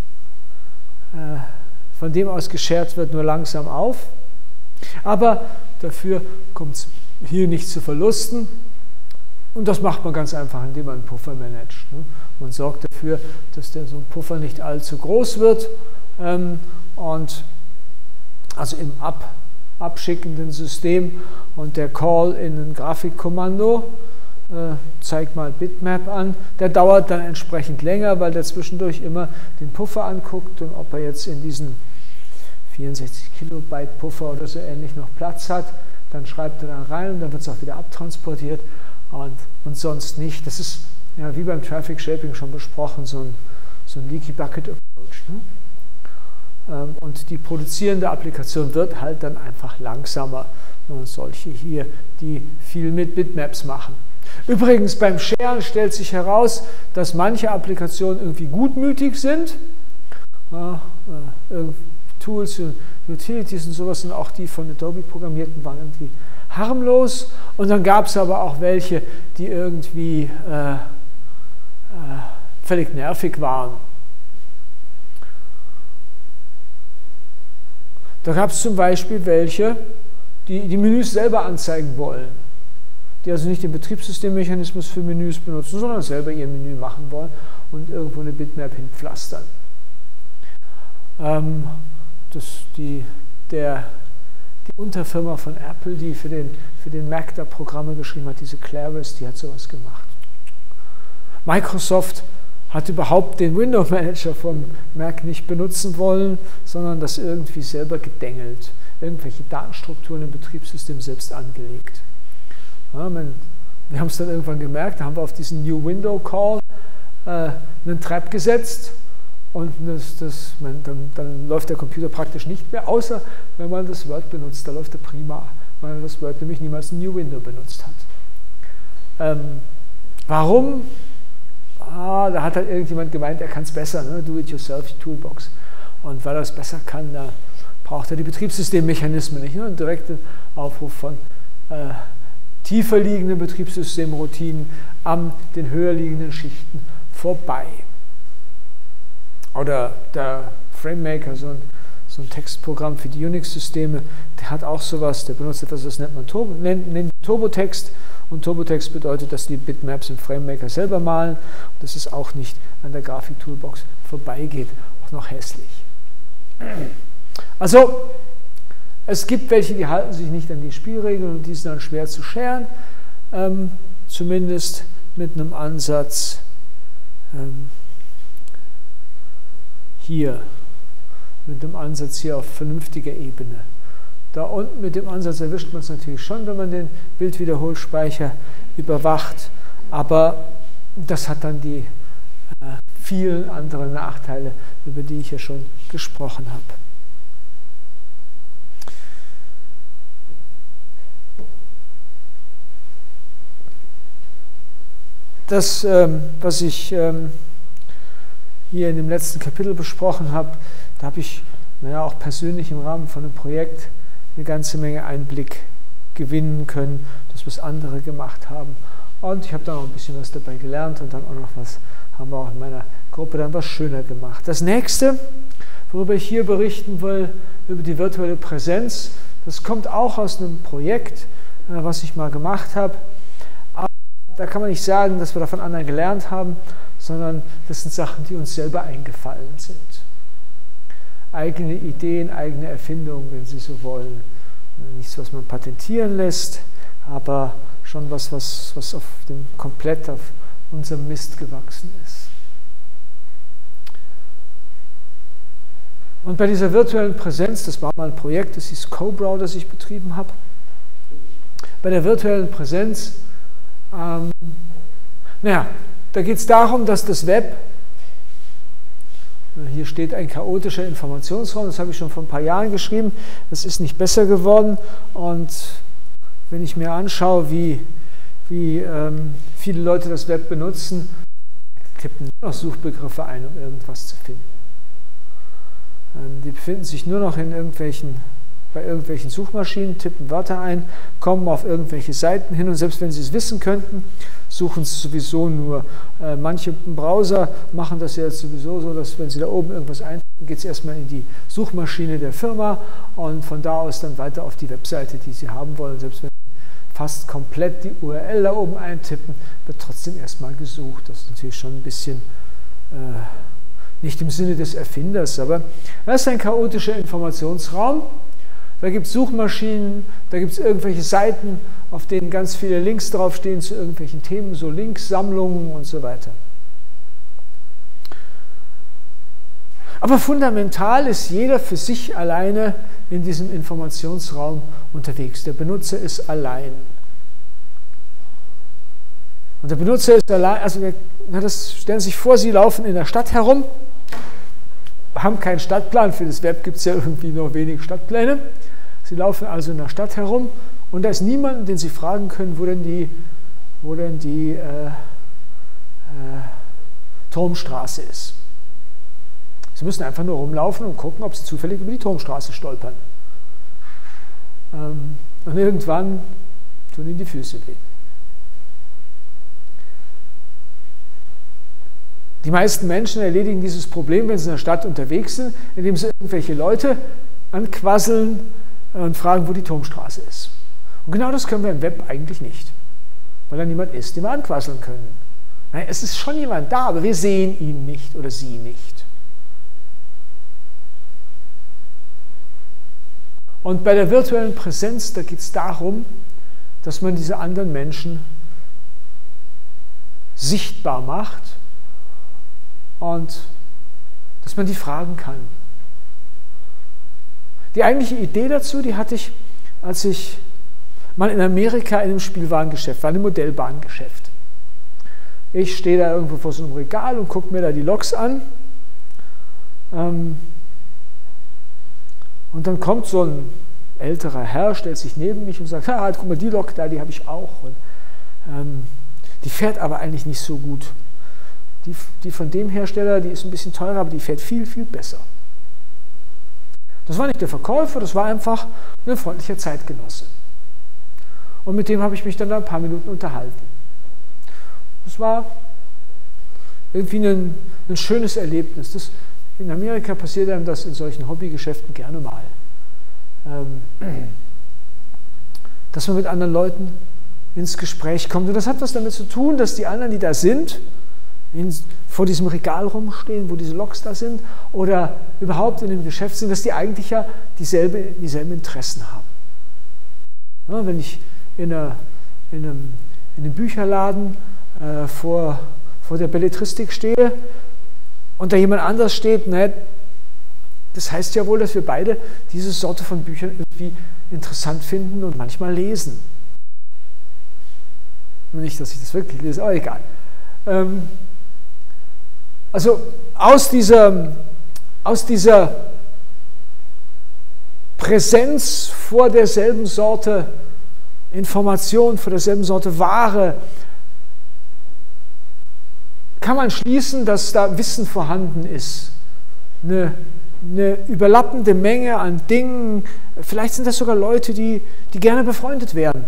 von dem aus geshared wird, nur langsam auf. Aber dafür kommt es hier nicht zu Verlusten. Und das macht man ganz einfach, indem man einen Puffer managt. Man sorgt dafür, dass so ein Puffer nicht allzu groß wird. Und also im abschickenden System und der Call in ein Grafikkommando zeigt mal Bitmap an. Der dauert dann entsprechend länger, weil der zwischendurch immer den Puffer anguckt und ob er jetzt in diesen 64 Kilobyte Puffer oder so ähnlich noch Platz hat, dann schreibt er da rein und dann wird es auch wieder abtransportiert und sonst nicht. Das ist ja wie beim Traffic Shaping schon besprochen, so ein Leaky Bucket Approach. Ne? Und die produzierende Applikation wird halt dann einfach langsamer. Solche hier, die viel mit Bitmaps machen. Übrigens beim Sharen stellt sich heraus, dass manche Applikationen irgendwie gutmütig sind. Tools und Utilities und sowas, und auch die von Adobe programmierten waren irgendwie harmlos. Und dann gab es aber auch welche, die irgendwie völlig nervig waren. Da gab es zum Beispiel welche, die die Menüs selber anzeigen wollen, die also nicht den Betriebssystemmechanismus für Menüs benutzen, sondern selber ihr Menü machen wollen und irgendwo eine Bitmap hinpflastern. Die Unterfirma von Apple, die für den Mac da Programme geschrieben hat, diese Claris, die hat sowas gemacht. Microsoft hat überhaupt den Window Manager vom Mac nicht benutzen wollen, sondern das irgendwie selber gedengelt, irgendwelche Datenstrukturen im Betriebssystem selbst angelegt. Ja, wir haben es dann irgendwann gemerkt, da haben wir auf diesen New Window Call einen Trap gesetzt und dann läuft der Computer praktisch nicht mehr, außer wenn man das Word benutzt, da läuft er prima, weil das Word nämlich niemals ein New Window benutzt hat. Warum? Da hat halt irgendjemand gemeint, er kann es besser, ne? Do-it-yourself-Toolbox. Und weil er es besser kann, da braucht er die Betriebssystemmechanismen nicht. Ne? Einen direkten Aufruf von tiefer liegenden Betriebssystemroutinen an den höher liegenden Schichten vorbei. Oder der FrameMaker, so ein Textprogramm für die Unix-Systeme, der hat auch sowas, der benutzt etwas, das nennt man Turbotext. Und Turbotext bedeutet, dass die Bitmaps im FrameMaker selber malen und dass es auch nicht an der Grafik-Toolbox vorbeigeht, auch noch hässlich. Also, es gibt welche, die halten sich nicht an die Spielregeln und die sind dann schwer zu scheren, zumindest mit einem Ansatz hier auf vernünftiger Ebene. Da unten mit dem Ansatz erwischt man es natürlich schon, wenn man den Bildwiederholspeicher überwacht, aber das hat dann die vielen anderen Nachteile, über die ich ja schon gesprochen habe. Das, was ich hier in dem letzten Kapitel besprochen habe, da habe ich naja, auch persönlich im Rahmen von einem Projekt eine ganze Menge Einblick gewinnen können, das was andere gemacht haben. Und ich habe dann auch ein bisschen was dabei gelernt und dann auch noch was, haben wir auch in meiner Gruppe dann was schöner gemacht. Das nächste, worüber ich hier berichten will, über die virtuelle Präsenz, das kommt auch aus einem Projekt, was ich mal gemacht habe. Aber da kann man nicht sagen, dass wir da von anderen gelernt haben, sondern das sind Sachen, die uns selber eingefallen sind. Eigene Ideen, eigene Erfindungen, wenn Sie so wollen. Nichts, was man patentieren lässt, aber schon was komplett auf unserem Mist gewachsen ist. Und bei dieser virtuellen Präsenz, das war mal ein Projekt, das hieß Cobra, das ich betrieben habe. Bei der virtuellen Präsenz, da geht es darum, dass das Web, hier steht ein chaotischer Informationsraum, das habe ich schon vor ein paar Jahren geschrieben, das ist nicht besser geworden. Und wenn ich mir anschaue, wie viele Leute das Web benutzen, tippen nur noch Suchbegriffe ein, um irgendwas zu finden. Die befinden sich nur noch bei irgendwelchen Suchmaschinen, tippen Wörter ein, kommen auf irgendwelche Seiten hin und selbst wenn sie es wissen könnten, suchen sie sowieso nur. Manche Browser machen das ja jetzt sowieso so, dass wenn sie da oben irgendwas eintippen, geht es erstmal in die Suchmaschine der Firma und von da aus dann weiter auf die Webseite, die sie haben wollen. Selbst wenn sie fast komplett die URL da oben eintippen, wird trotzdem erstmal gesucht. Das ist natürlich schon ein bisschen nicht im Sinne des Erfinders, aber das ist ein chaotischer Informationsraum. Da gibt es Suchmaschinen, da gibt es irgendwelche Seiten, auf denen ganz viele Links draufstehen zu irgendwelchen Themen, so Linksammlungen und so weiter. Aber fundamental ist jeder für sich alleine in diesem Informationsraum unterwegs. Der Benutzer ist allein. Und der Benutzer ist allein, also stellen Sie sich vor, Sie laufen in der Stadt herum, haben keinen Stadtplan, für das Web gibt es ja irgendwie nur wenig Stadtpläne. Sie laufen also in der Stadt herum und da ist niemand, den Sie fragen können, wo denn die Turmstraße ist. Sie müssen einfach nur rumlaufen und gucken, ob Sie zufällig über die Turmstraße stolpern. Und irgendwann tun Ihnen die Füße weh. Die meisten Menschen erledigen dieses Problem, wenn sie in der Stadt unterwegs sind, indem sie irgendwelche Leute anquasseln und fragen, wo die Turmstraße ist. Und genau das können wir im Web eigentlich nicht, weil da niemand ist, den wir anquasseln können. Nein, es ist schon jemand da, aber wir sehen ihn nicht oder sie nicht. Und bei der virtuellen Präsenz, da geht es darum, dass man diese anderen Menschen sichtbar macht und dass man die fragen kann. Die eigentliche Idee dazu, die hatte ich, als ich mal in Amerika in einem Spielwarengeschäft war, einem Modellbahngeschäft. Ich stehe da irgendwo vor so einem Regal und gucke mir da die Loks an. Und dann kommt so ein älterer Herr, stellt sich neben mich und sagt, guck mal, die Lok da, die habe ich auch. Und, die fährt aber eigentlich nicht so gut. Die von dem Hersteller, die ist ein bisschen teurer, aber die fährt viel, viel besser. Das war nicht der Verkäufer, das war einfach ein freundlicher Zeitgenosse. Und mit dem habe ich mich dann ein paar Minuten unterhalten. Das war irgendwie ein schönes Erlebnis. In Amerika passiert einem das in solchen Hobbygeschäften gerne mal. Dass man mit anderen Leuten ins Gespräch kommt. Und das hat was damit zu tun, dass die anderen, die da sind, vor diesem Regal rumstehen, wo diese Loks da sind, oder überhaupt in dem Geschäft sind, dass die eigentlich ja dieselben Interessen haben. Ja, wenn ich in einem Bücherladen vor der Belletristik stehe und da jemand anders steht, das heißt ja wohl, dass wir beide diese Sorte von Büchern irgendwie interessant finden und manchmal lesen. Nicht, dass ich das wirklich lese, aber egal. Also aus dieser Präsenz vor derselben Sorte Information, vor derselben Sorte Ware, kann man schließen, dass da Wissen vorhanden ist. Eine eine überlappende Menge an Dingen. Vielleicht sind das sogar Leute, die gerne befreundet werden.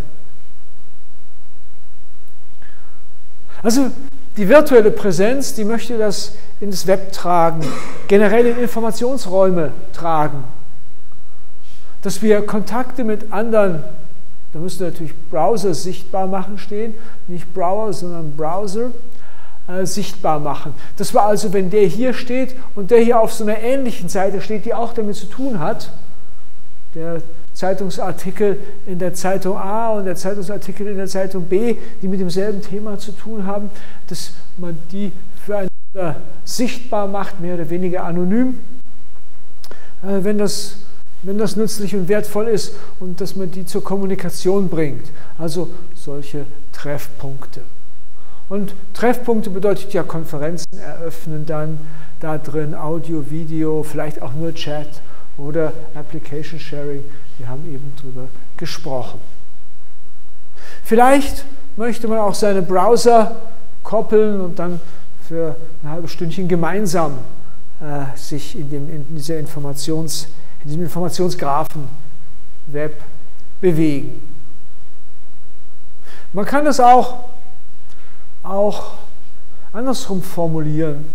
Also die virtuelle Präsenz, die möchte das in das Web tragen, generell in Informationsräume tragen. Dass wir Kontakte mit anderen, da müsste natürlich Browser sichtbar machen stehen, nicht Browser, sondern Browser, sichtbar machen. Das war also, wenn der hier steht und der hier auf so einer ähnlichen Seite steht, die auch damit zu tun hat, der Zeitungsartikel in der Zeitung A und der Zeitungsartikel in der Zeitung B, die mit demselben Thema zu tun haben, dass man die füreinander sichtbar macht, mehr oder weniger anonym, wenn das nützlich und wertvoll ist und dass man die zur Kommunikation bringt. Also solche Treffpunkte. Und Treffpunkte bedeutet ja Konferenzen eröffnen dann da drin, Audio, Video, vielleicht auch nur Chat oder Application Sharing. Wir haben eben drüber gesprochen. Vielleicht möchte man auch seine Browser koppeln und dann für ein halbes Stündchen gemeinsam sich in diesem Informationsgraphen Web bewegen. Man kann das auch andersrum formulieren.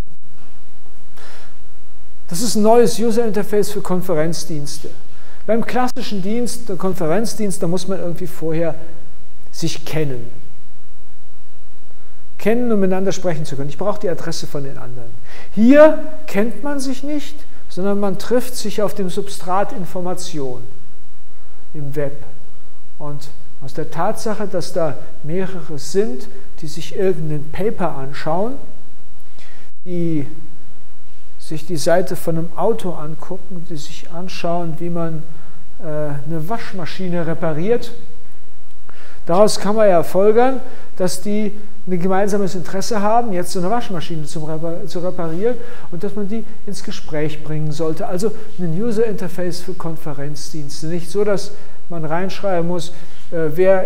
Das ist ein neues User Interface für Konferenzdienste. Beim klassischen Dienst, der Konferenzdienst, da muss man irgendwie vorher sich kennen. Kennen, um miteinander sprechen zu können. Ich brauche die Adresse von den anderen. Hier kennt man sich nicht, sondern man trifft sich auf dem Substrat Information im Web. Und aus der Tatsache, dass da mehrere sind, die sich irgendein Paper anschauen, die sich die Seite von einem Auto angucken, die sich anschauen, wie man eine Waschmaschine repariert. Daraus kann man ja folgern, dass die ein gemeinsames Interesse haben, jetzt so eine Waschmaschine zu reparieren und dass man die ins Gespräch bringen sollte. Also ein User Interface für Konferenzdienste. Nicht so, dass man reinschreiben muss, wer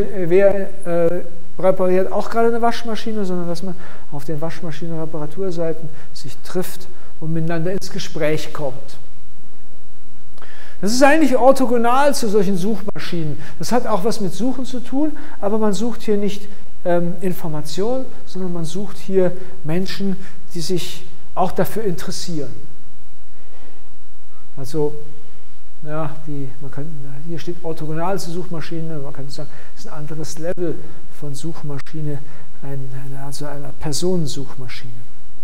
repariert auch gerade eine Waschmaschine, sondern dass man auf den Waschmaschinen-Reparaturseiten sich trifft und miteinander ins Gespräch kommt. Das ist eigentlich orthogonal zu solchen Suchmaschinen. Das hat auch was mit Suchen zu tun, aber man sucht hier nicht Informationen, sondern man sucht hier Menschen, die sich auch dafür interessieren. Also, ja, hier steht orthogonal zu Suchmaschinen, man könnte sagen, das ist ein anderes Level von Suchmaschine, also einer Personensuchmaschine.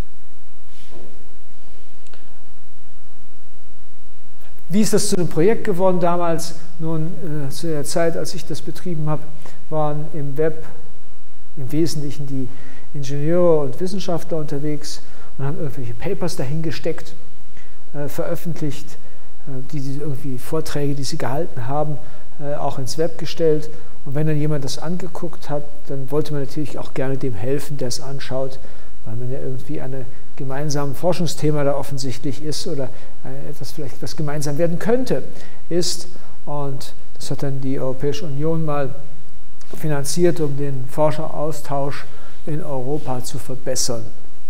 Wie ist das zu einem Projekt geworden damals? Nun, zu der Zeit, als ich das betrieben habe, waren im Web im Wesentlichen die Ingenieure und Wissenschaftler unterwegs und haben irgendwelche Papers dahingesteckt, veröffentlicht, die irgendwie Vorträge, die sie gehalten haben, auch ins Web gestellt. Und wenn dann jemand das angeguckt hat, dann wollte man natürlich auch gerne dem helfen, der es anschaut, weil man ja irgendwie an einem gemeinsamen Forschungsthema da offensichtlich ist oder vielleicht etwas gemeinsam werden könnte, ist. Und das hat dann die Europäische Union mal finanziert, um den Forscheraustausch in Europa zu verbessern.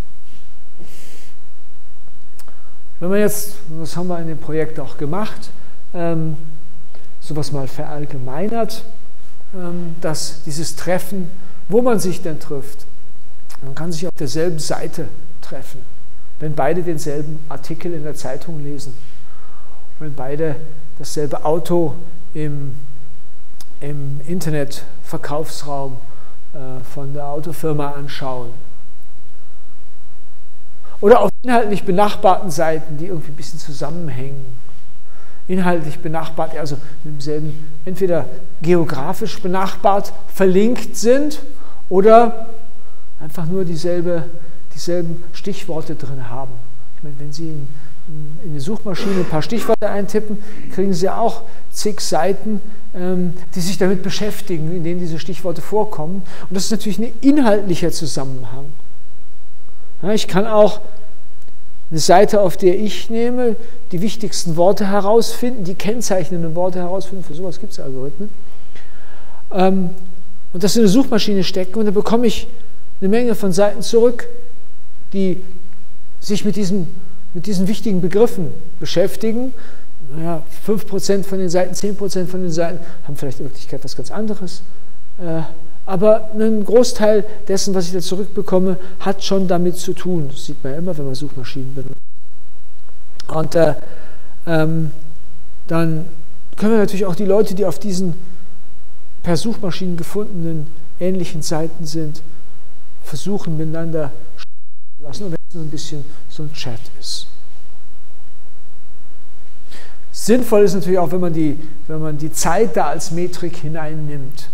Wenn man jetzt, das haben wir in dem Projekt auch gemacht, sowas mal verallgemeinert, dass dieses Treffen, wo man sich denn trifft, man kann sich auf derselben Seite treffen, wenn beide denselben Artikel in der Zeitung lesen, wenn beide dasselbe Auto im Internetverkaufsraum von der Autofirma anschauen. Oder auf inhaltlich benachbarten Seiten, die irgendwie ein bisschen zusammenhängen. Inhaltlich benachbart, also mit demselben, entweder geografisch benachbart verlinkt sind oder einfach nur dieselben Stichworte drin haben. Ich meine, wenn Sie in eine Suchmaschine ein paar Stichworte eintippen, kriegen Sie auch zig Seiten, die sich damit beschäftigen, in denen diese Stichworte vorkommen. Und das ist natürlich ein inhaltlicher Zusammenhang. Ja, ich kann auch eine Seite, auf der ich nehme, die wichtigsten Worte herausfinden, die kennzeichnenden Worte herausfinden. Für sowas gibt es Algorithmen. Und das in eine Suchmaschine stecken und dann bekomme ich eine Menge von Seiten zurück, die sich mit diesem wichtigen Begriffen beschäftigen. Naja, 5% von den Seiten, 10% von den Seiten haben vielleicht in Wirklichkeit was ganz anderes. Aber ein Großteil dessen, was ich da zurückbekomme, hat schon damit zu tun. Das sieht man ja immer, wenn man Suchmaschinen benutzt. Und dann können wir natürlich auch die Leute, die auf diesen per Suchmaschinen gefundenen ähnlichen Seiten sind, versuchen miteinander zu lassen, und wenn es nur ein bisschen so ein Chat ist. Sinnvoll ist natürlich auch, wenn man die Zeit da als Metrik hineinnimmt.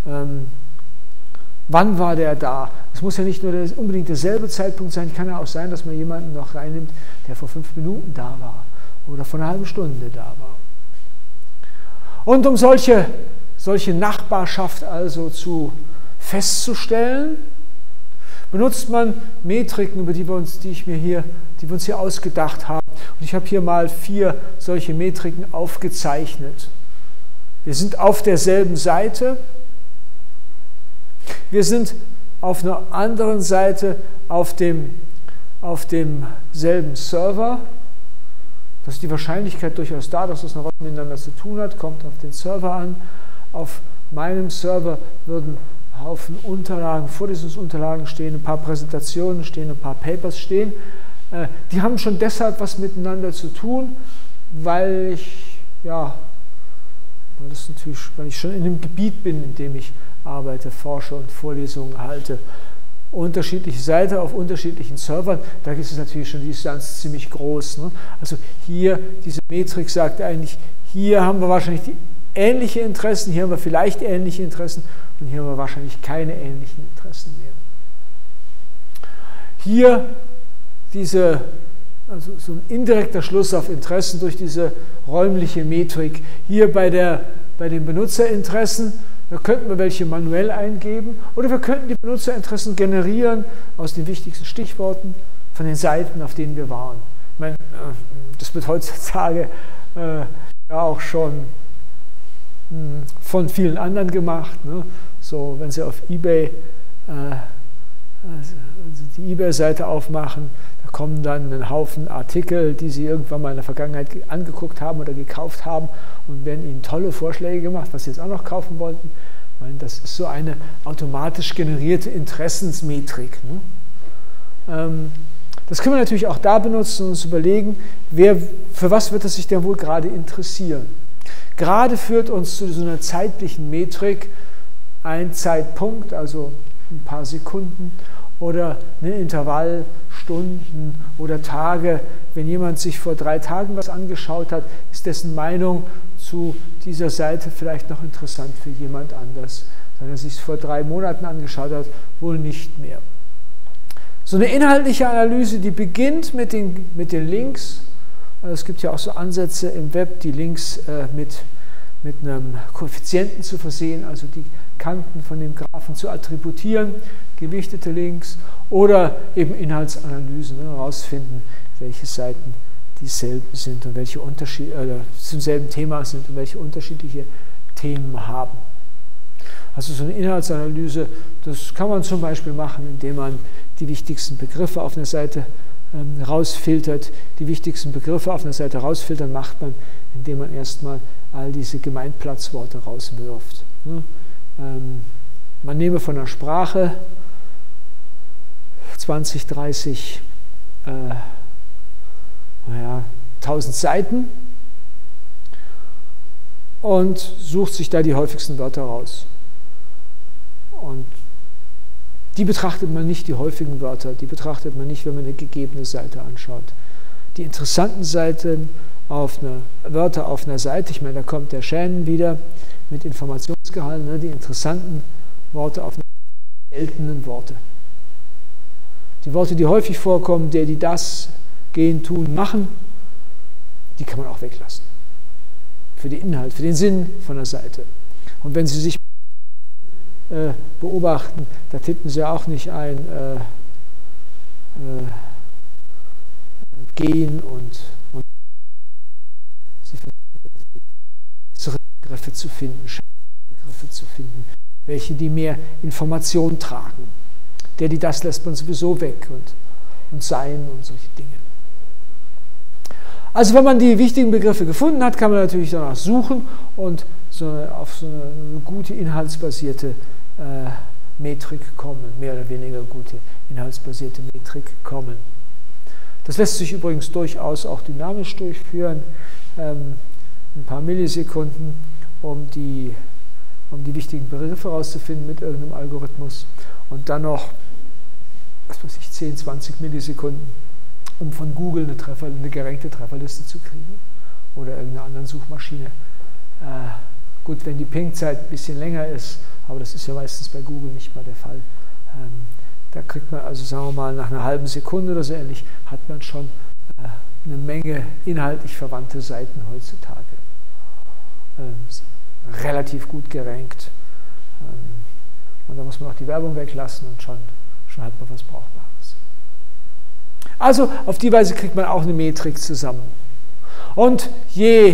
Wann war der da? Es muss ja nicht nur unbedingt derselbe Zeitpunkt sein, kann ja auch sein, dass man jemanden noch reinnimmt, der vor 5 Minuten da war oder vor einer halben Stunde da war. Und um solche Nachbarschaft also festzustellen, benutzt man Metriken, die wir uns hier ausgedacht haben. Und ich habe hier mal 4 solche Metriken aufgezeichnet. Wir sind auf derselben Seite. Wir sind auf einer anderen Seite auf demselben Server. Das ist die Wahrscheinlichkeit durchaus da, dass das noch was miteinander zu tun hat, kommt auf den Server an. Auf meinem Server würden Haufen Unterlagen, Vorlesungsunterlagen stehen, ein paar Präsentationen stehen, ein paar Papers stehen. Die haben schon deshalb was miteinander zu tun, weil ich schon in einem Gebiet bin, in dem ich arbeite, forsche und Vorlesungen halte. Unterschiedliche Seiten auf unterschiedlichen Servern, da ist es natürlich schon die Distanz ziemlich groß. Ne? Also hier, diese Metrik sagt eigentlich, hier haben wir wahrscheinlich die ähnliche Interessen, hier haben wir vielleicht ähnliche Interessen und hier haben wir wahrscheinlich keine ähnlichen Interessen mehr. Hier so ein indirekter Schluss auf Interessen durch diese räumliche Metrik. Hier bei den Benutzerinteressen, da könnten wir welche manuell eingeben oder wir könnten die Benutzerinteressen generieren aus den wichtigsten Stichworten von den Seiten, auf denen wir waren. Ich meine, das wird heutzutage auch schon von vielen anderen gemacht. Ne? So, wenn Sie auf eBay die eBay-Seite aufmachen, da kommen dann ein Haufen Artikel, die Sie irgendwann mal in der Vergangenheit angeguckt haben oder gekauft haben und werden Ihnen tolle Vorschläge gemacht, was Sie jetzt auch noch kaufen wollten. Ich meine, das ist so eine automatisch generierte Interessensmetrik. Ne? Das können wir natürlich auch da benutzen und uns überlegen, für was wird es sich denn wohl gerade interessieren. Gerade führt uns zu so einer zeitlichen Metrik ein Zeitpunkt, also ein paar Sekunden oder ein Intervall, Stunden oder Tage. Wenn jemand sich vor 3 Tagen was angeschaut hat, ist dessen Meinung zu dieser Seite vielleicht noch interessant für jemand anders. Wenn er sich es vor 3 Monaten angeschaut hat, wohl nicht mehr. So eine inhaltliche Analyse, die beginnt mit den Links. Also es gibt ja auch so Ansätze im Web, die Links mit einem Koeffizienten zu versehen, also die Kanten von dem Graphen zu attributieren, gewichtete Links oder eben Inhaltsanalysen, herausfinden, welche Seiten dieselben sind und welche zum selben Thema sind und welche unterschiedliche Themen haben. Also so eine Inhaltsanalyse, das kann man zum Beispiel machen, indem man die wichtigsten Begriffe auf einer Seite rausfiltert. Die wichtigsten Begriffe auf einer Seite rausfiltern macht man, indem man erstmal all diese Gemeinplatzworte rauswirft. Man nehme von der Sprache 20, 30, 1000 Seiten und sucht sich da die häufigsten Wörter raus. Und die betrachtet man nicht, die häufigen Wörter, die betrachtet man nicht, wenn man eine gegebene Seite anschaut. Die interessanten Wörter auf einer Seite, ich meine, da kommt der Shannon wieder mit Informationsgehalt, ne, die interessanten Worte auf einer seltenen Worte. Die Worte, die häufig vorkommen, die das, gehen, tun, machen, die kann man auch weglassen. Für den Inhalt, für den Sinn von der Seite. Und wenn Sie sich beobachten, da tippen Sie auch nicht ein gehen und Sie versuchen Begriffe zu finden, Begriffe zu finden, welche die mehr Information tragen. Die das lässt man sowieso weg und sein und solche Dinge. Also wenn man die wichtigen Begriffe gefunden hat, kann man natürlich danach suchen und auf so eine gute inhaltsbasierte Metrik kommen, mehr oder weniger gute inhaltsbasierte Metrik kommen. Das lässt sich übrigens durchaus auch dynamisch durchführen, ein paar Millisekunden, um die wichtigen Begriffe herauszufinden mit irgendeinem Algorithmus und dann noch, was weiß ich, 10, 20 Millisekunden, um von Google eine gerankte Trefferliste zu kriegen oder irgendeiner anderen Suchmaschine. Gut, wenn die Ping-Zeit ein bisschen länger ist, aber das ist ja meistens bei Google nicht mal der Fall. Da kriegt man also, sagen wir mal, nach einer halben Sekunde oder so ähnlich, hat man schon eine Menge inhaltlich verwandte Seiten heutzutage. Relativ gut gerankt. Und da muss man auch die Werbung weglassen und schon hat man was Brauchbares. Also auf die Weise kriegt man auch eine Metrik zusammen. Und je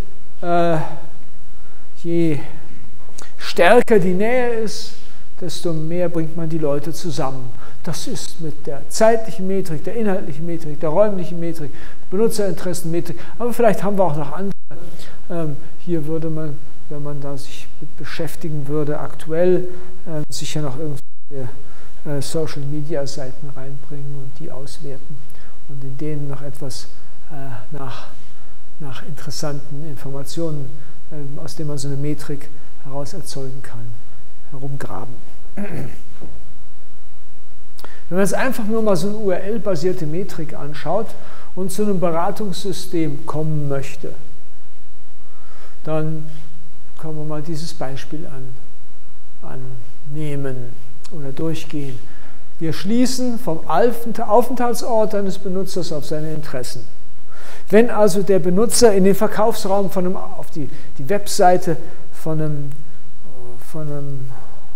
stärker die Nähe ist, desto mehr bringt man die Leute zusammen. Das ist mit der zeitlichen Metrik, der inhaltlichen Metrik, der räumlichen Metrik, Benutzerinteressenmetrik, aber vielleicht haben wir auch noch andere. Hier würde man, wenn man da sich mit beschäftigen würde, aktuell sicher noch irgendwelche Social-Media-Seiten reinbringen und die auswerten und in denen noch etwas nach interessanten Informationen, aus denen man so eine Metrik heraus erzeugen kann, herumgraben. Wenn man jetzt einfach nur mal so eine URL-basierte Metrik anschaut und zu einem Beratungssystem kommen möchte, dann können wir mal dieses Beispiel annehmen oder durchgehen. Wir schließen vom Aufenthaltsort eines Benutzers auf seine Interessen. Wenn also der Benutzer in den Verkaufsraum auf die Webseite von einem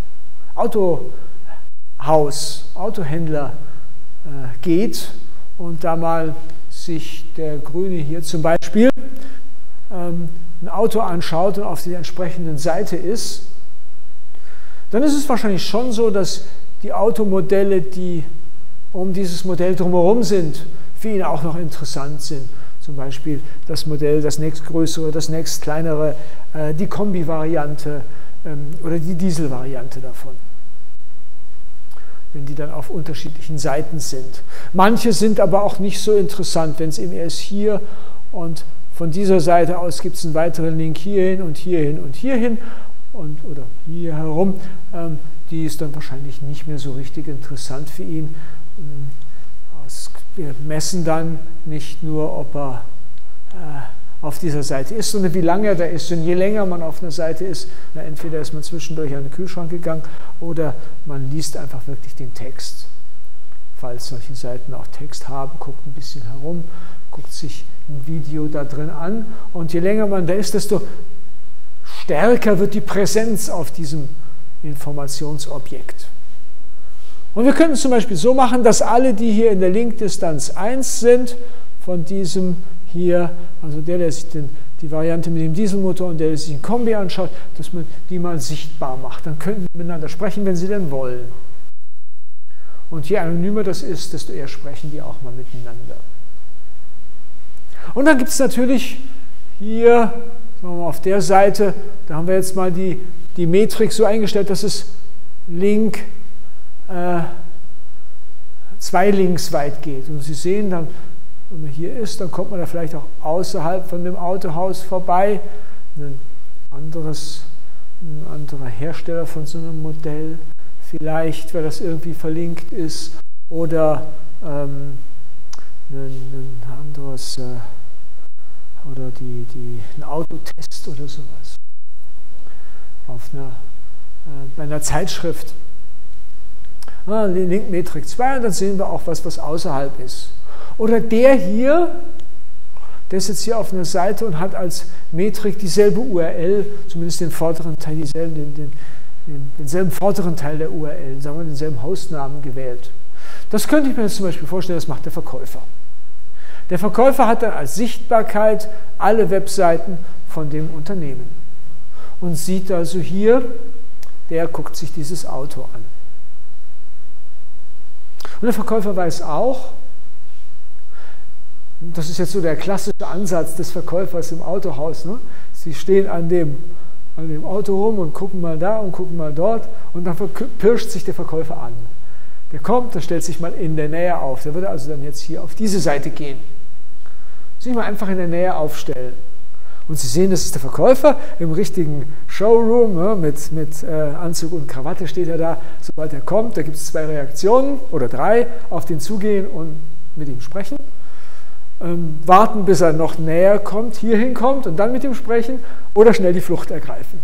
Autohändler geht und da mal sich der Grüne hier zum Beispiel ein Auto anschaut und auf der entsprechenden Seite ist, dann ist es wahrscheinlich schon so, dass die Automodelle, die um dieses Modell drumherum sind, für ihn auch noch interessant sind. Zum Beispiel das Modell, das nächstgrößere, das nächstkleinere, die Kombi-Variante oder die Diesel-Variante davon, wenn die dann auf unterschiedlichen Seiten sind. Manche sind aber auch nicht so interessant, wenn es eben erst hier und von dieser Seite aus gibt es einen weiteren Link hierhin und hierhin und hierhin oder hier herum. Die ist dann wahrscheinlich nicht mehr so richtig interessant für ihn. Wir messen dann nicht nur, ob er auf dieser Seite ist, sondern wie lange er da ist. Und je länger man auf einer Seite ist, entweder ist man zwischendurch an den Kühlschrank gegangen oder man liest einfach wirklich den Text. Falls solche Seiten auch Text haben, guckt ein bisschen herum, guckt sich ein Video da drin an. Und je länger man da ist, desto stärker wird die Präsenz auf diesem Informationsobjekt. Und wir können es zum Beispiel so machen, dass alle, die hier in der Linkdistanz 1 sind, von diesem hier, also der sich die Variante mit dem Dieselmotor und der sich ein Kombi anschaut, dass man die mal sichtbar macht. Dann können sie miteinander sprechen, wenn sie denn wollen. Und je anonymer das ist, desto eher sprechen die auch mal miteinander. Und dann gibt es natürlich hier, sagen wir mal auf der Seite, da haben wir jetzt mal die Metrik so eingestellt, dass es Link 2 Links weit geht. Und Sie sehen dann, wenn man hier ist, dann kommt man da vielleicht auch außerhalb von dem Autohaus vorbei. Ein anderer Hersteller von so einem Modell, vielleicht, weil das irgendwie verlinkt ist, oder ein anderes, oder ein Autotest oder sowas. Bei einer Zeitschrift. Linkmetrik 2 und dann sehen wir auch was außerhalb ist. Oder der hier, der ist jetzt hier auf einer Seite und hat als Metrik dieselbe URL, zumindest den vorderen Teil, denselben vorderen Teil der URL, sagen wir denselben Hostnamen gewählt. Das könnte ich mir jetzt zum Beispiel vorstellen, das macht der Verkäufer. Der Verkäufer hat dann als Sichtbarkeit alle Webseiten von dem Unternehmen und sieht also hier, der guckt sich dieses Auto an. Und der Verkäufer weiß auch, Das ist jetzt so der klassische Ansatz des Verkäufers im Autohaus. Ne? Sie stehen an dem Auto rum und gucken mal da und gucken mal dort und dann pirscht sich der Verkäufer an. Der kommt, der stellt sich mal in der Nähe auf. Der würde also dann jetzt hier auf diese Seite gehen. Sich mal einfach in der Nähe aufstellen. Und Sie sehen, das ist der Verkäufer im richtigen Showroom, ne, mit Anzug und Krawatte steht er da. Sobald er kommt, da gibt es 2 Reaktionen oder 3, auf den zugehen und mit ihm sprechen. Warten, bis er noch näher kommt, hierhin kommt und dann mit ihm sprechen oder schnell die Flucht ergreifen.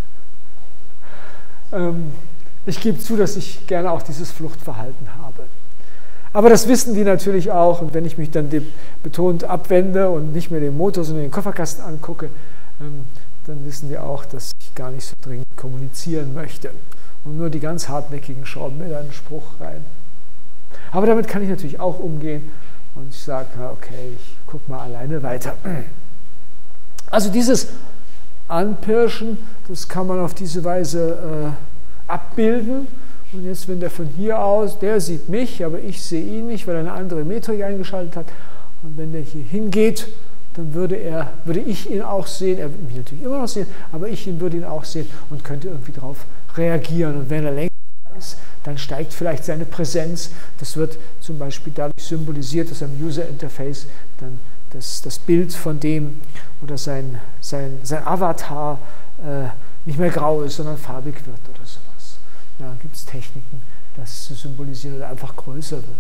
Ich gebe zu, dass ich gerne auch dieses Fluchtverhalten habe. Aber das wissen die natürlich auch und wenn ich mich dann betont abwende und nicht mehr den Motor, sondern den Kofferkasten angucke, dann wissen die auch, dass ich gar nicht so dringend kommunizieren möchte und nur die ganz hartnäckigen schrauben mir einen Spruch rein. Aber damit kann ich natürlich auch umgehen und ich sage, okay, ich gucke mal alleine weiter. Also dieses Anpirschen, das kann man auf diese Weise abbilden. Und jetzt, wenn der von hier aus, der sieht mich, aber ich sehe ihn nicht, weil er eine andere Metrik eingeschaltet hat. Und wenn der hier hingeht, dann würde ich ihn auch sehen. Er würde mich natürlich immer noch sehen, aber würde ihn auch sehen und könnte irgendwie darauf reagieren. Und wenn er länger ist, dann steigt vielleicht seine Präsenz. Das wird zum Beispiel dadurch symbolisiert, dass am User Interface dann das Bild von dem oder sein Avatar nicht mehr grau ist, sondern farbig wird oder sowas. Da gibt es Techniken, das zu symbolisieren oder einfach größer wird.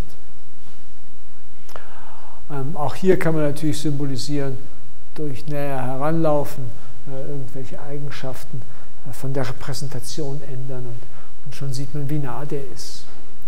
Auch hier kann man natürlich symbolisieren durch näher heranlaufen, irgendwelche Eigenschaften von der Repräsentation ändern und schon sieht man, wie nah der ist.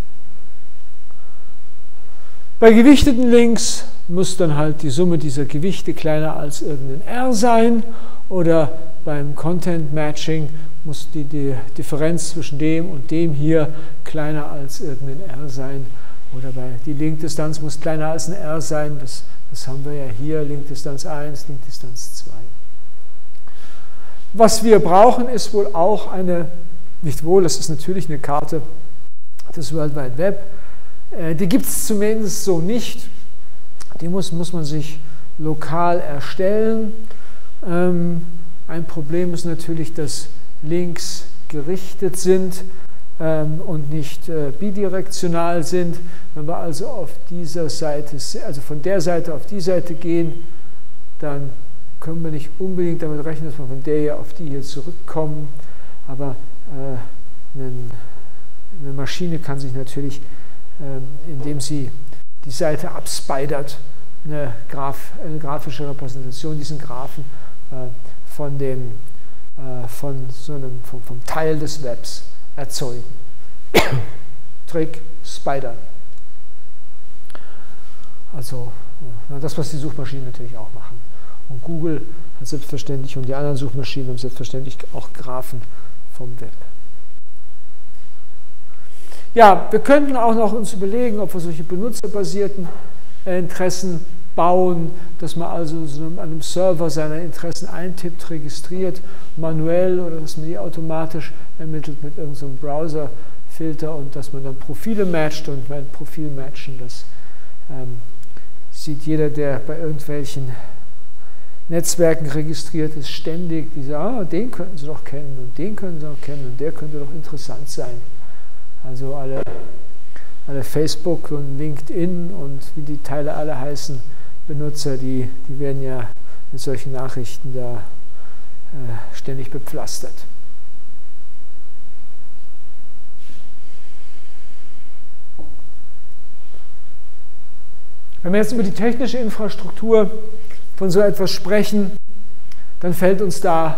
Bei gewichteten Links muss dann halt die Summe dieser Gewichte kleiner als irgendein R sein oder beim Content Matching muss die Differenz zwischen dem und dem hier kleiner als irgendein R sein. Oder die Linkdistanz muss kleiner als ein R sein. Das haben wir ja hier, Linkdistanz 1, Linkdistanz 2. Was wir brauchen, ist wohl auch das ist natürlich eine Karte des World Wide Web. Die gibt es zumindest so nicht. Die muss man sich lokal erstellen. Ein Problem ist natürlich, dass Links gerichtet sind und nicht bidirektional sind. Wenn wir also auf dieser Seite, also von der Seite auf die Seite gehen, dann können wir nicht unbedingt damit rechnen, dass wir von der hier auf die hier zurückkommen. Aber eine Maschine kann sich natürlich, indem sie die Seite abspidert, eine grafische Repräsentation, diesen Graphen vom Teil des Webs erzeugen. Trick, Spidern. Also das, was die Suchmaschinen natürlich auch machen. Und Google hat selbstverständlich und die anderen Suchmaschinen haben selbstverständlich auch Graphen vom Web. Ja, wir könnten auch noch uns überlegen, ob wir solche benutzerbasierten Interessen bauen, dass man also an einem Server seine Interessen eintippt, registriert, manuell oder dass man die automatisch ermittelt mit irgendeinem Browserfilter und dass man dann Profile matcht und beim Profilmatchen, das sieht jeder, der bei irgendwelchen Netzwerken registriert ist, ständig diese, den könnten Sie doch kennen und den können Sie doch kennen und der könnte doch interessant sein. Also alle Facebook und LinkedIn und wie die Teile alle heißen, Benutzer, die werden ja mit solchen Nachrichten da ständig bepflastert. Wenn wir jetzt über die technische Infrastruktur von so etwas sprechen, dann fällt uns da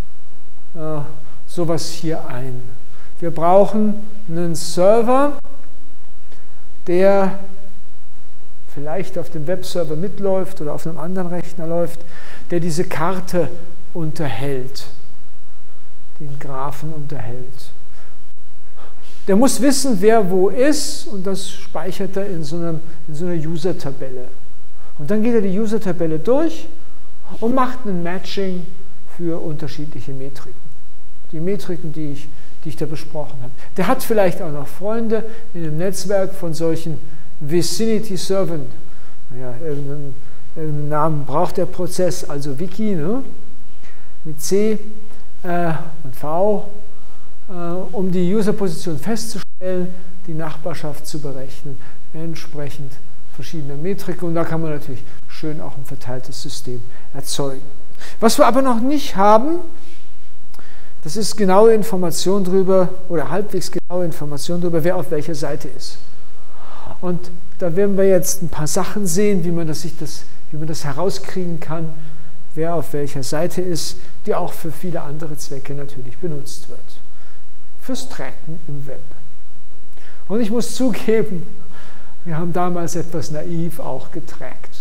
sowas hier ein. Wir brauchen einen Server, der vielleicht auf dem Webserver mitläuft oder auf einem anderen Rechner läuft, der diese Karte unterhält, den Graphen unterhält. Der muss wissen, wer wo ist und das speichert er in so einer User-Tabelle. Und dann geht er die User-Tabelle durch und macht ein Matching für unterschiedliche Metriken. Die Metriken, die ich da besprochen habe. Der hat vielleicht auch noch Freunde in einem Netzwerk von solchen Vicinity-Servern. Ja, irgendein Einen Namen braucht der Prozess, also Wiki, ne? Mit C und V, um die User-Position festzustellen, die Nachbarschaft zu berechnen, entsprechend verschiedener Metriken. Und da kann man natürlich schön auch ein verteiltes System erzeugen. Was wir aber noch nicht haben, das ist genaue Information darüber, oder halbwegs genaue Information darüber, wer auf welcher Seite ist. Und da werden wir jetzt ein paar Sachen sehen, wie man das herauskriegen kann, wer auf welcher Seite ist, die auch für viele andere Zwecke natürlich benutzt wird. Fürs Tracken im Web. Und ich muss zugeben, wir haben damals etwas naiv auch getrackt.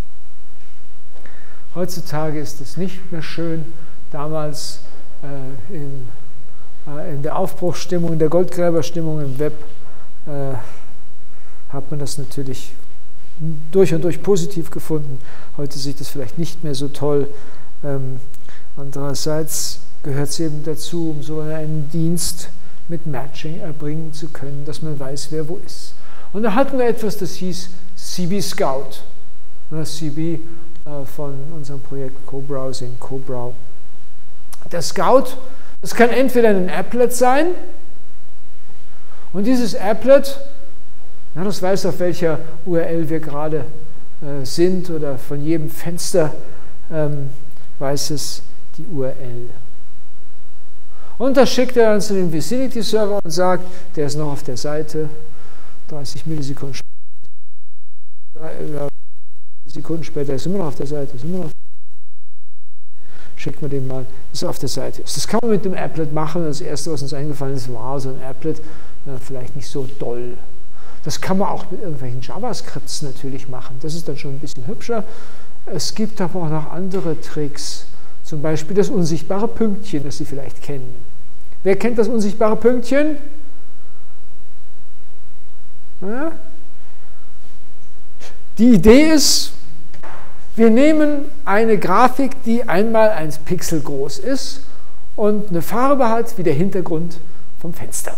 Heutzutage ist es nicht mehr schön. Damals in der Aufbruchsstimmung, in der Goldgräberstimmung im Web hat man das natürlich durch und durch positiv gefunden. Heute sieht das vielleicht nicht mehr so toll. Andererseits gehört es eben dazu, um so einen Dienst mit Matching erbringen zu können, dass man weiß, wer wo ist. Und da hatten wir etwas, das hieß CB Scout. CB von unserem Projekt Co-Browsing, Co-Brow. Der Scout, das kann entweder ein Applet sein, und dieses Applet, das weiß, auf welcher URL wir gerade sind, oder von jedem Fenster weiß es die URL. Und das schickt er dann zu dem Vicinity-Server und sagt, der ist noch auf der Seite, 30 Millisekunden später ist immer noch auf der Seite, schickt man dem mal, dass er auf der Seite ist. Das kann man mit dem Applet machen. Das erste, was uns eingefallen ist, war so ein Applet, vielleicht nicht so doll. Das kann man auch mit irgendwelchen JavaScripts natürlich machen. Das ist dann schon ein bisschen hübscher. Es gibt aber auch noch andere Tricks. Zum Beispiel das unsichtbare Pünktchen, das Sie vielleicht kennen. Wer kennt das unsichtbare Pünktchen? Ja? Die Idee ist, wir nehmen eine Grafik, die einmal 1 Pixel groß ist und eine Farbe hat wie der Hintergrund vom Fenster.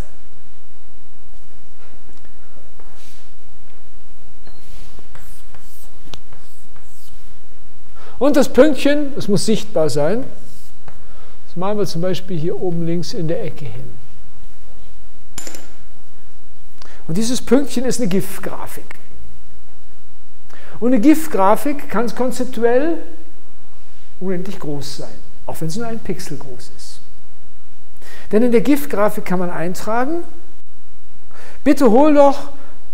Und das Pünktchen, das muss sichtbar sein. Das malen wir zum Beispiel hier oben links in der Ecke hin. Und dieses Pünktchen ist eine GIF-Grafik. Und eine GIF-Grafik kann konzeptuell unendlich groß sein, auch wenn es nur 1 Pixel groß ist. Denn in der GIF-Grafik kann man eintragen, bitte hol doch,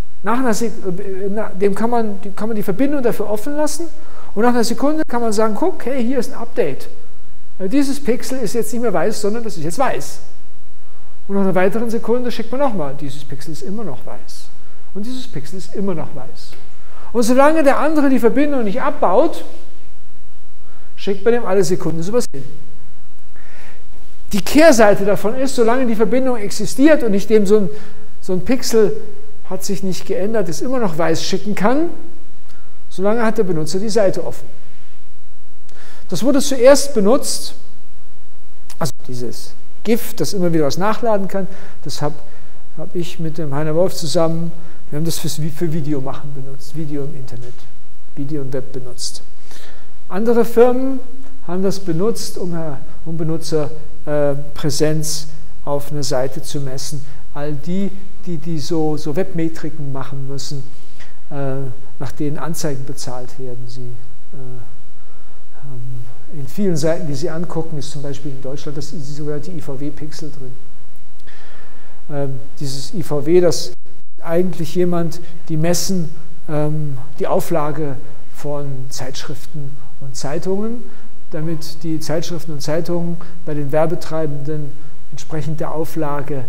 dem kann man die Verbindung dafür offen lassen, und nach einer Sekunde kann man sagen, guck, hey, hier ist ein Update. Dieses Pixel ist jetzt nicht mehr weiß, sondern das ist jetzt weiß. Und nach einer weiteren Sekunde schickt man nochmal, dieses Pixel ist immer noch weiß. Und dieses Pixel ist immer noch weiß. Und solange der andere die Verbindung nicht abbaut, schickt man dem alle Sekunden sowas hin. Die Kehrseite davon ist, solange die Verbindung existiert und ich dem so ein Pixel hat sich nicht geändert, ist immer noch weiß schicken kann, solange hat der Benutzer die Seite offen. Das wurde zuerst benutzt, also dieses GIF, das immer wieder was nachladen kann, das habe ich mit dem Heiner Wolf zusammen, wir haben das für Video machen benutzt, Video im Internet, Video im Web benutzt. Andere Firmen haben das benutzt, um Benutzerpräsenz auf einer Seite zu messen. All die so Webmetriken machen müssen, nach denen Anzeigen bezahlt werden. In vielen Seiten, die Sie angucken, ist zum Beispiel in Deutschland das sogenannte IVW-Pixel drin. Dieses IVW, das eigentlich die messen die Auflage von Zeitschriften und Zeitungen, damit die Zeitschriften und Zeitungen bei den Werbetreibenden entsprechend der Auflage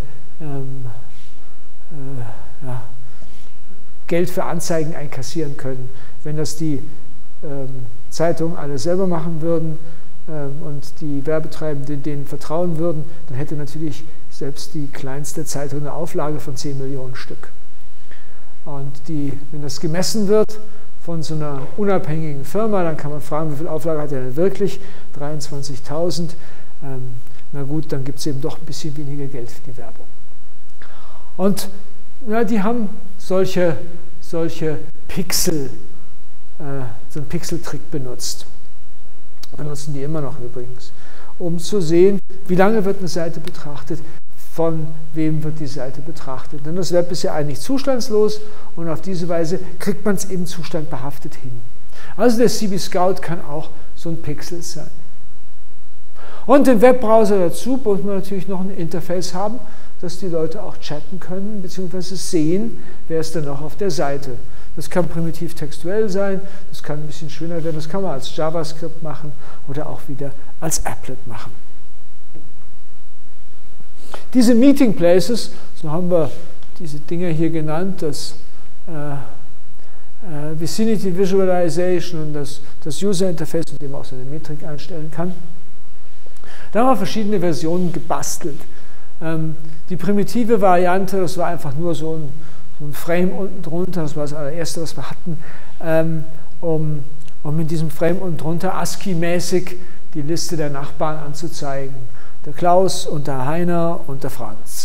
Geld für Anzeigen einkassieren können. Wenn das die Zeitungen alle selber machen würden und die Werbetreibenden denen vertrauen würden, dann hätte natürlich selbst die kleinste Zeitung eine Auflage von 10 Millionen Stück. Und wenn das gemessen wird von so einer unabhängigen Firma, dann kann man fragen, wie viel Auflage hat er denn wirklich? 23.000. Na gut, dann gibt es eben doch ein bisschen weniger Geld für die Werbung. Und die haben solche Pixel einen Pixeltrick benutzt. Benutzen die immer noch übrigens, um zu sehen, wie lange wird eine Seite betrachtet, von wem wird die Seite betrachtet. Denn das Web ist ja eigentlich zustandslos und auf diese Weise kriegt man es eben zustandbehaftet hin. Also der CB Scout kann auch so ein Pixel sein. Und im Webbrowser dazu muss man natürlich noch ein Interface haben, dass die Leute auch chatten können, beziehungsweise sehen, wer ist denn noch auf der Seite. Das kann primitiv textuell sein, das kann ein bisschen schöner werden, das kann man als JavaScript machen oder auch wieder als Applet machen. Diese Meeting Places, so haben wir diese Dinger hier genannt, das Vicinity Visualization und das User Interface, mit dem man auch so eine Metrik einstellen kann. Da haben wir verschiedene Versionen gebastelt. Die primitive Variante, das war einfach nur so ein Frame unten drunter, das war das allererste, was wir hatten, um in diesem Frame unten drunter ASCII-mäßig die Liste der Nachbarn anzuzeigen. Der Klaus und der Heiner und der Franz.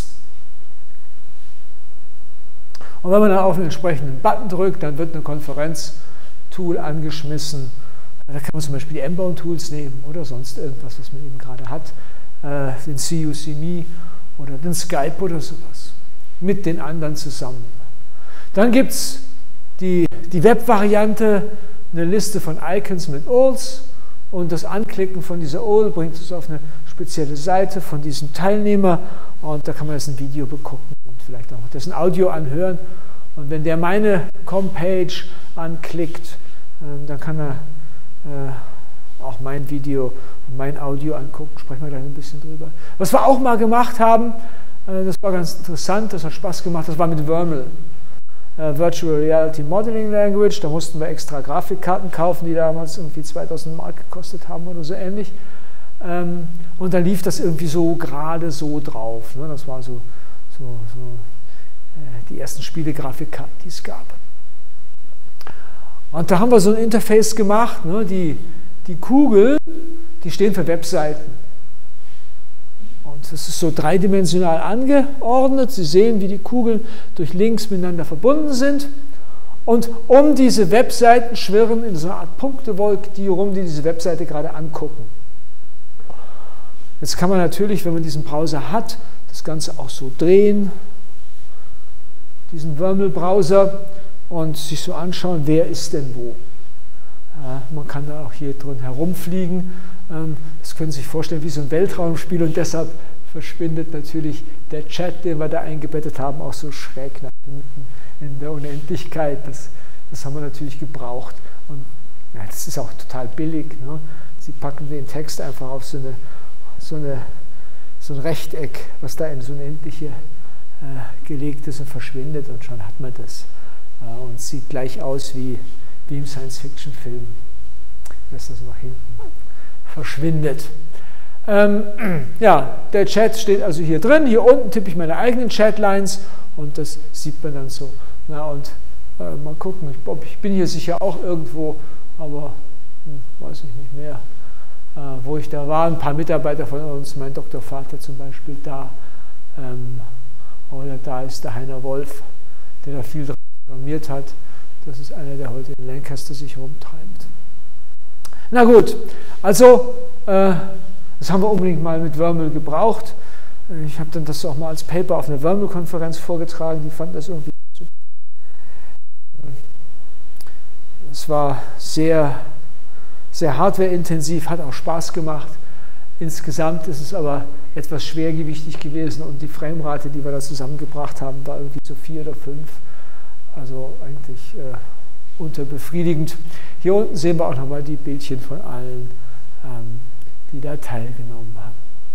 Und wenn man dann auf den entsprechenden Button drückt, dann wird ein Konferenz-Tool angeschmissen. Da kann man zum Beispiel die M-Bound-Tools nehmen oder sonst irgendwas, was man eben gerade hat. Den See You See Me oder den Skype oder sowas. Mit den anderen zusammen. Dann gibt es die Web-Variante, eine Liste von Icons mit URLs. Und das Anklicken von dieser URL bringt uns auf eine spezielle Seite von diesem Teilnehmer. Und da kann man jetzt ein Video begucken und vielleicht auch dessen Audio anhören. Und wenn der meine Com-Page anklickt, dann kann er auch mein Video und mein Audio angucken. Sprechen wir gleich ein bisschen drüber. Was wir auch mal gemacht haben, das war ganz interessant, das hat Spaß gemacht, das war mit Vermel. Virtual Reality Modeling Language, da mussten wir extra Grafikkarten kaufen, die damals irgendwie 2000 Mark gekostet haben oder so ähnlich. Und dann lief das irgendwie so gerade so drauf. Ne? Das war so die ersten Spielegrafikkarten, die es gab. Und da haben wir so ein Interface gemacht, ne? Die Kugeln, die stehen für Webseiten. Und das ist so dreidimensional angeordnet. Sie sehen, wie die Kugeln durch Links miteinander verbunden sind. Und um diese Webseiten schwirren in so einer Art Punktewolke die rum, die diese Webseite gerade angucken. Jetzt kann man natürlich, wenn man diesen Browser hat, das Ganze auch so drehen, diesen Vermel-Browser, und sich so anschauen, wer ist denn wo. Man kann da auch hier drin herumfliegen. Das können Sie sich vorstellen wie so ein Weltraumspiel, und deshalb verschwindet natürlich der Chat, den wir da eingebettet haben, auch so schräg nach hinten in der Unendlichkeit. Das haben wir natürlich gebraucht. Und ja, das ist auch total billig. Ne? Sie packen den Text einfach auf so ein Rechteck, was da in so eine Unendliche gelegt ist, und verschwindet, und schon hat man das. Und sieht gleich aus wie im Science-Fiction-Film, dass das nach hinten verschwindet. Ja, der Chat steht also hier drin. Hier unten tippe ich meine eigenen Chatlines und das sieht man dann so. Na, und mal gucken, ich bin hier sicher auch irgendwo, aber weiß ich nicht mehr, wo ich da war. Ein paar Mitarbeiter von uns, mein Doktorvater zum Beispiel, da. Oder da ist der Heiner Wolf, der da viel programmiert hat. Das ist einer, der heute in Lancaster sich rumtreibt. Na gut, also das haben wir unbedingt mal mit Vermel gebraucht. Ich habe dann das auch mal als Paper auf einer Vermel-Konferenz vorgetragen. Die fanden das irgendwie super. Es war sehr, sehr hardwareintensiv, hat auch Spaß gemacht. Insgesamt ist es aber etwas schwergewichtig gewesen, und die Framerate, die wir da zusammengebracht haben, war irgendwie so 4 oder 5. Also eigentlich unterbefriedigend. Hier unten sehen wir auch nochmal die Bildchen von allen, die da teilgenommen haben.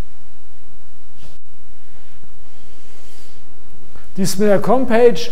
Dies mit der Com-Page,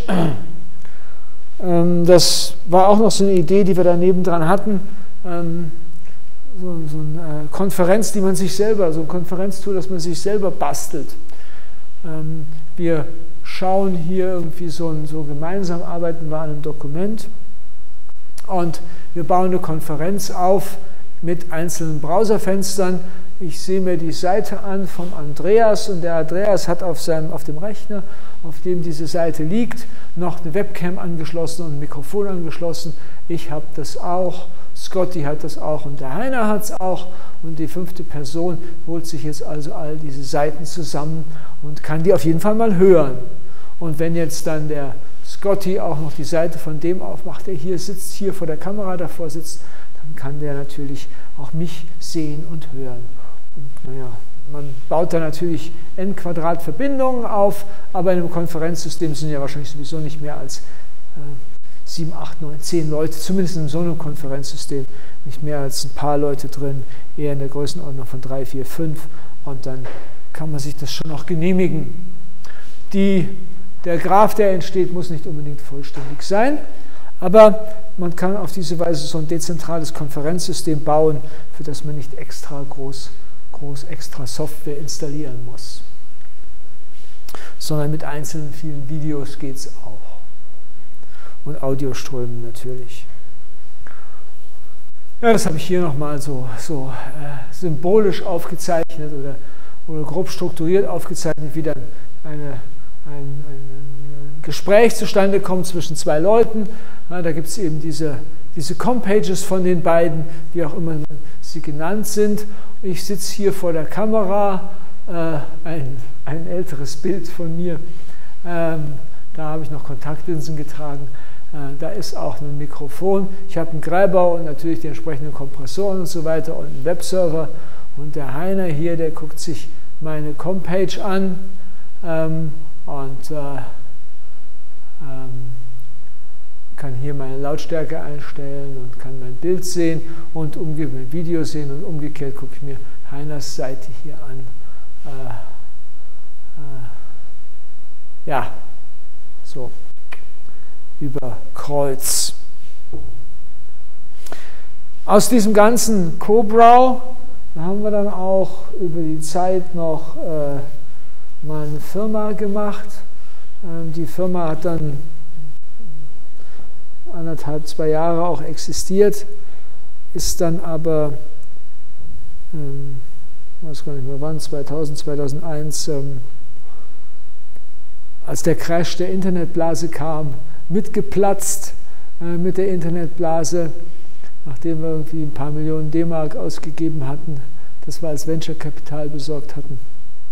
das war auch noch so eine Idee, die wir da nebendran hatten. So eine Konferenz, die man sich selber, so ein Konferenztool, das man sich selber bastelt. Wir schauen hier irgendwie so gemeinsam, arbeiten wir an einem Dokument, und wir bauen eine Konferenz auf mit einzelnen Browserfenstern. Ich sehe mir die Seite an vom Andreas, und der Andreas hat auf dem Rechner, auf dem diese Seite liegt, noch eine Webcam angeschlossen und ein Mikrofon angeschlossen. Ich habe das auch. Scotty hat das auch und der Heiner hat es auch. Und die 5. Person holt sich jetzt also all diese Seiten zusammen und kann die auf jeden Fall mal hören. Und wenn jetzt dann der Scotty auch noch die Seite von dem aufmacht, der hier sitzt, hier vor der Kamera davor sitzt, dann kann der natürlich auch mich sehen und hören. Und naja, man baut da natürlich n-Quadrat-Verbindungen auf, aber in einem Konferenzsystem sind ja wahrscheinlich sowieso nicht mehr als 7, 8, 9, 10 Leute, zumindest in so einem Konferenzsystem, nicht mehr als ein paar Leute drin, eher in der Größenordnung von 3, 4, 5 und dann kann man sich das schon noch genehmigen. Der Graph, der entsteht, muss nicht unbedingt vollständig sein, aber man kann auf diese Weise so ein dezentrales Konferenzsystem bauen, für das man nicht extra groß extra Software installieren muss, sondern mit einzelnen vielen Videos geht es auch. Und Audioströmen natürlich. Ja, das habe ich hier nochmal so symbolisch aufgezeichnet oder grob strukturiert aufgezeichnet, wie dann ein Gespräch zustande kommt zwischen 2 Leuten. Ja, da gibt es eben diese Com-Pages von den beiden, wie auch immer sie genannt sind. Ich sitze hier vor der Kamera, ein älteres Bild von mir. Da habe ich noch Kontaktlinsen getragen. Da ist auch ein Mikrofon. Ich habe einen Greibau und natürlich die entsprechenden Kompressoren und so weiter und einen Webserver. Und der Heiner hier, der guckt sich meine Com-Page an und kann hier meine Lautstärke einstellen und kann mein Bild sehen und umgekehrt mein Video sehen und umgekehrt gucke ich mir Heiners Seite hier an. Ja, so über Kreuz. Aus diesem ganzen Cobra haben wir dann auch über die Zeit noch mal eine Firma gemacht. Die Firma hat dann 1,5, 2 Jahre auch existiert, ist dann aber, ich weiß gar nicht mehr wann, 2000, 2001, als der Crash der Internetblase kam, mitgeplatzt mit der Internetblase, nachdem wir irgendwie ein paar Millionen D-Mark ausgegeben hatten, das wir als Venture-Kapital besorgt hatten.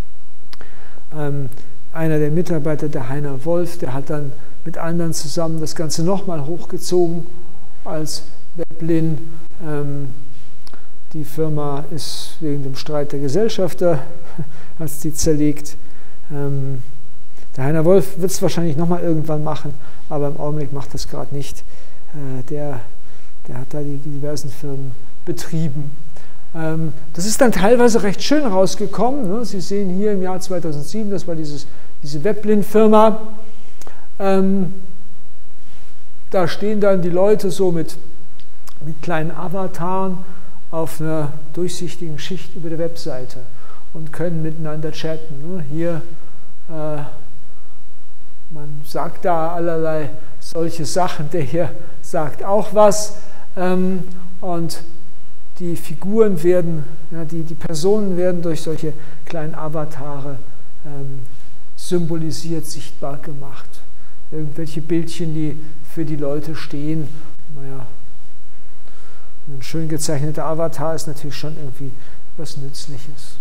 Einer der Mitarbeiter, der Heiner Wolf, der hat dann mit anderen zusammen das Ganze nochmal hochgezogen als Weblin. Die Firma ist wegen dem Streit der Gesellschafter, hat sie zerlegt. Der Heiner Wolf wird es wahrscheinlich nochmal irgendwann machen, aber im Augenblick macht das gerade nicht. Der hat da die diversen Firmen betrieben. Das ist dann teilweise recht schön rausgekommen. Ne? Sie sehen hier im Jahr 2007, das war diese Weblin-Firma. Da stehen dann die Leute so mit kleinen Avataren auf einer durchsichtigen Schicht über der Webseite und können miteinander chatten. Ne? Hier, man sagt da allerlei solche Sachen, der hier sagt auch was. Und die Figuren werden, ja, die Personen werden durch solche kleinen Avatare symbolisiert, sichtbar gemacht. Irgendwelche Bildchen, die für die Leute stehen. Naja, ein schön gezeichneter Avatar ist natürlich schon irgendwie was Nützliches.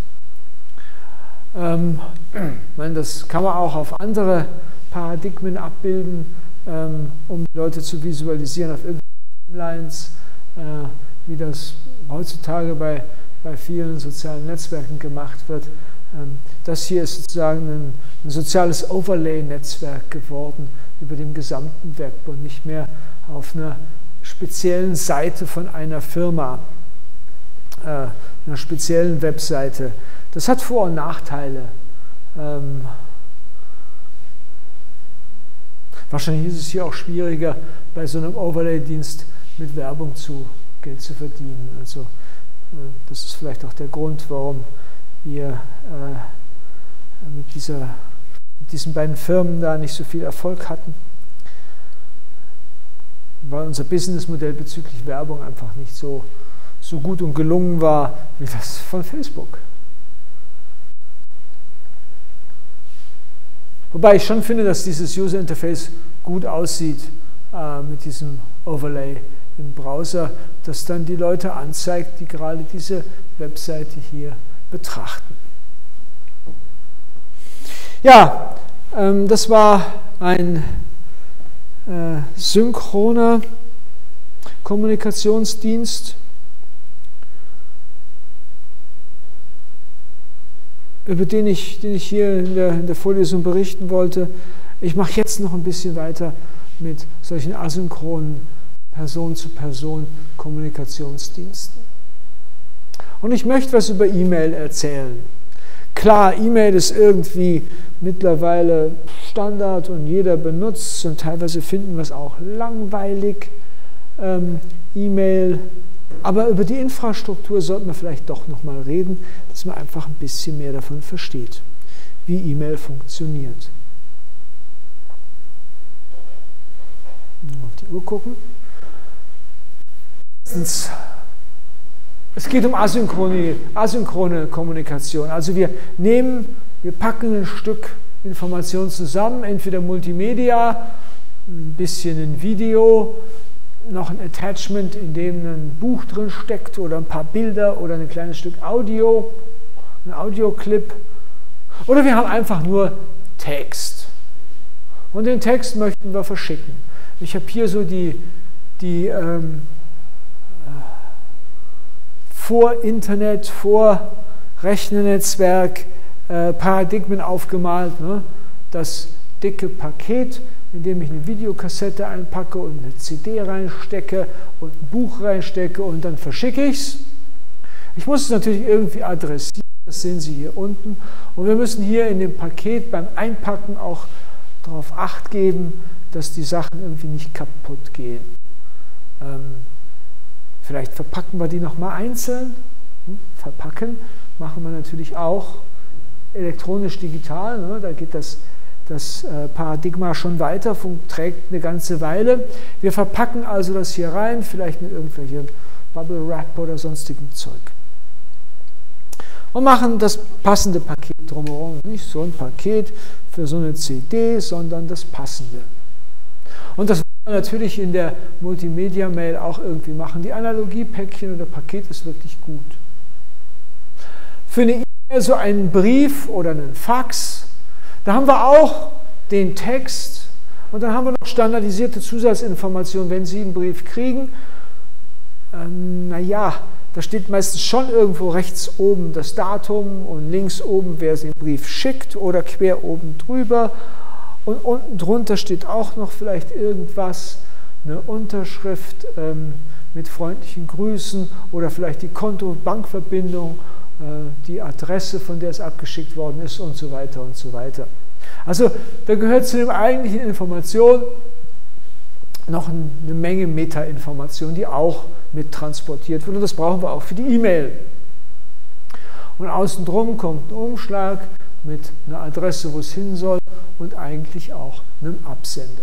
Das kann man auch auf andere Paradigmen abbilden, um die Leute zu visualisieren auf irgendwelchen Timelines, wie das heutzutage bei vielen sozialen Netzwerken gemacht wird. Das hier ist sozusagen ein soziales Overlay-Netzwerk geworden über dem gesamten Web und nicht mehr auf einer speziellen Seite von einer Firma, einer speziellen Webseite. Das hat Vor- und Nachteile. Wahrscheinlich ist es hier auch schwieriger, bei so einem Overlay-Dienst mit Werbung Geld zu verdienen. Also das ist vielleicht auch der Grund, warum wir mit diesen beiden Firmen da nicht so viel Erfolg hatten, weil unser Businessmodell bezüglich Werbung einfach nicht so gut und gelungen war wie das von Facebook. Wobei ich schon finde, dass dieses User Interface gut aussieht mit diesem Overlay im Browser, das dann die Leute anzeigt, die gerade diese Webseite hier betrachten. Ja, das war ein synchroner Kommunikationsdienst, über den ich hier in der Vorlesung berichten wollte. Ich mache jetzt noch ein bisschen weiter mit solchen asynchronen Person-zu-Person-Kommunikationsdiensten. Und ich möchte was über E-Mail erzählen. Klar, E-Mail ist irgendwie mittlerweile Standard und jeder benutzt es und teilweise finden wir es auch langweilig, E-Mail. Aber über die Infrastruktur sollten wir vielleicht doch nochmal reden, dass man einfach ein bisschen mehr davon versteht, wie E-Mail funktioniert. Auf die Uhr gucken. Es geht um asynchrone Kommunikation. Also wir packen ein Stück Information zusammen, entweder Multimedia, ein bisschen ein Video, noch ein Attachment, in dem ein Buch drin steckt oder ein paar Bilder oder ein kleines Stück Audio, ein Audioclip. Oder wir haben einfach nur Text. Und den Text möchten wir verschicken. Ich habe hier so die Vor-Internet, Vor-Rechnernetzwerk Paradigmen aufgemalt. Ne? Das dicke Paket, in dem ich eine Videokassette einpacke und eine CD reinstecke und ein Buch reinstecke und dann verschicke ich es. Ich muss es natürlich irgendwie adressieren, das sehen Sie hier unten. Und wir müssen hier in dem Paket beim Einpacken auch darauf Acht geben, dass die Sachen irgendwie nicht kaputt gehen. Vielleicht verpacken wir die nochmal einzeln. Verpacken machen wir natürlich auch elektronisch-digital. Ne? Da geht das Paradigma schon weiter, trägt eine ganze Weile. Wir verpacken also das hier rein, vielleicht mit irgendwelchem Bubble Wrap oder sonstigem Zeug. Und machen das passende Paket drumherum. Nicht so ein Paket für so eine CD, sondern das passende. Und das wollen wir natürlich in der Multimedia-Mail auch irgendwie machen. Die Analogie-Päckchen oder Paket ist wirklich gut. Für eine E-Mail so einen Brief oder einen Fax, da haben wir auch den Text und dann haben wir noch standardisierte Zusatzinformationen, wenn Sie einen Brief kriegen. Naja, da steht meistens schon irgendwo rechts oben das Datum und links oben, wer den Brief schickt oder quer oben drüber. Und unten drunter steht auch noch vielleicht irgendwas, eine Unterschrift mit freundlichen Grüßen oder vielleicht die Konto-Bankverbindung, die Adresse, von der es abgeschickt worden ist und so weiter und so weiter. Also da gehört zu den eigentlichen Informationen noch eine Menge Metainformation, die auch mit transportiert wird und das brauchen wir auch für die E-Mail. Und außen drum kommt ein Umschlag mit einer Adresse, wo es hin soll und eigentlich auch einem Absender.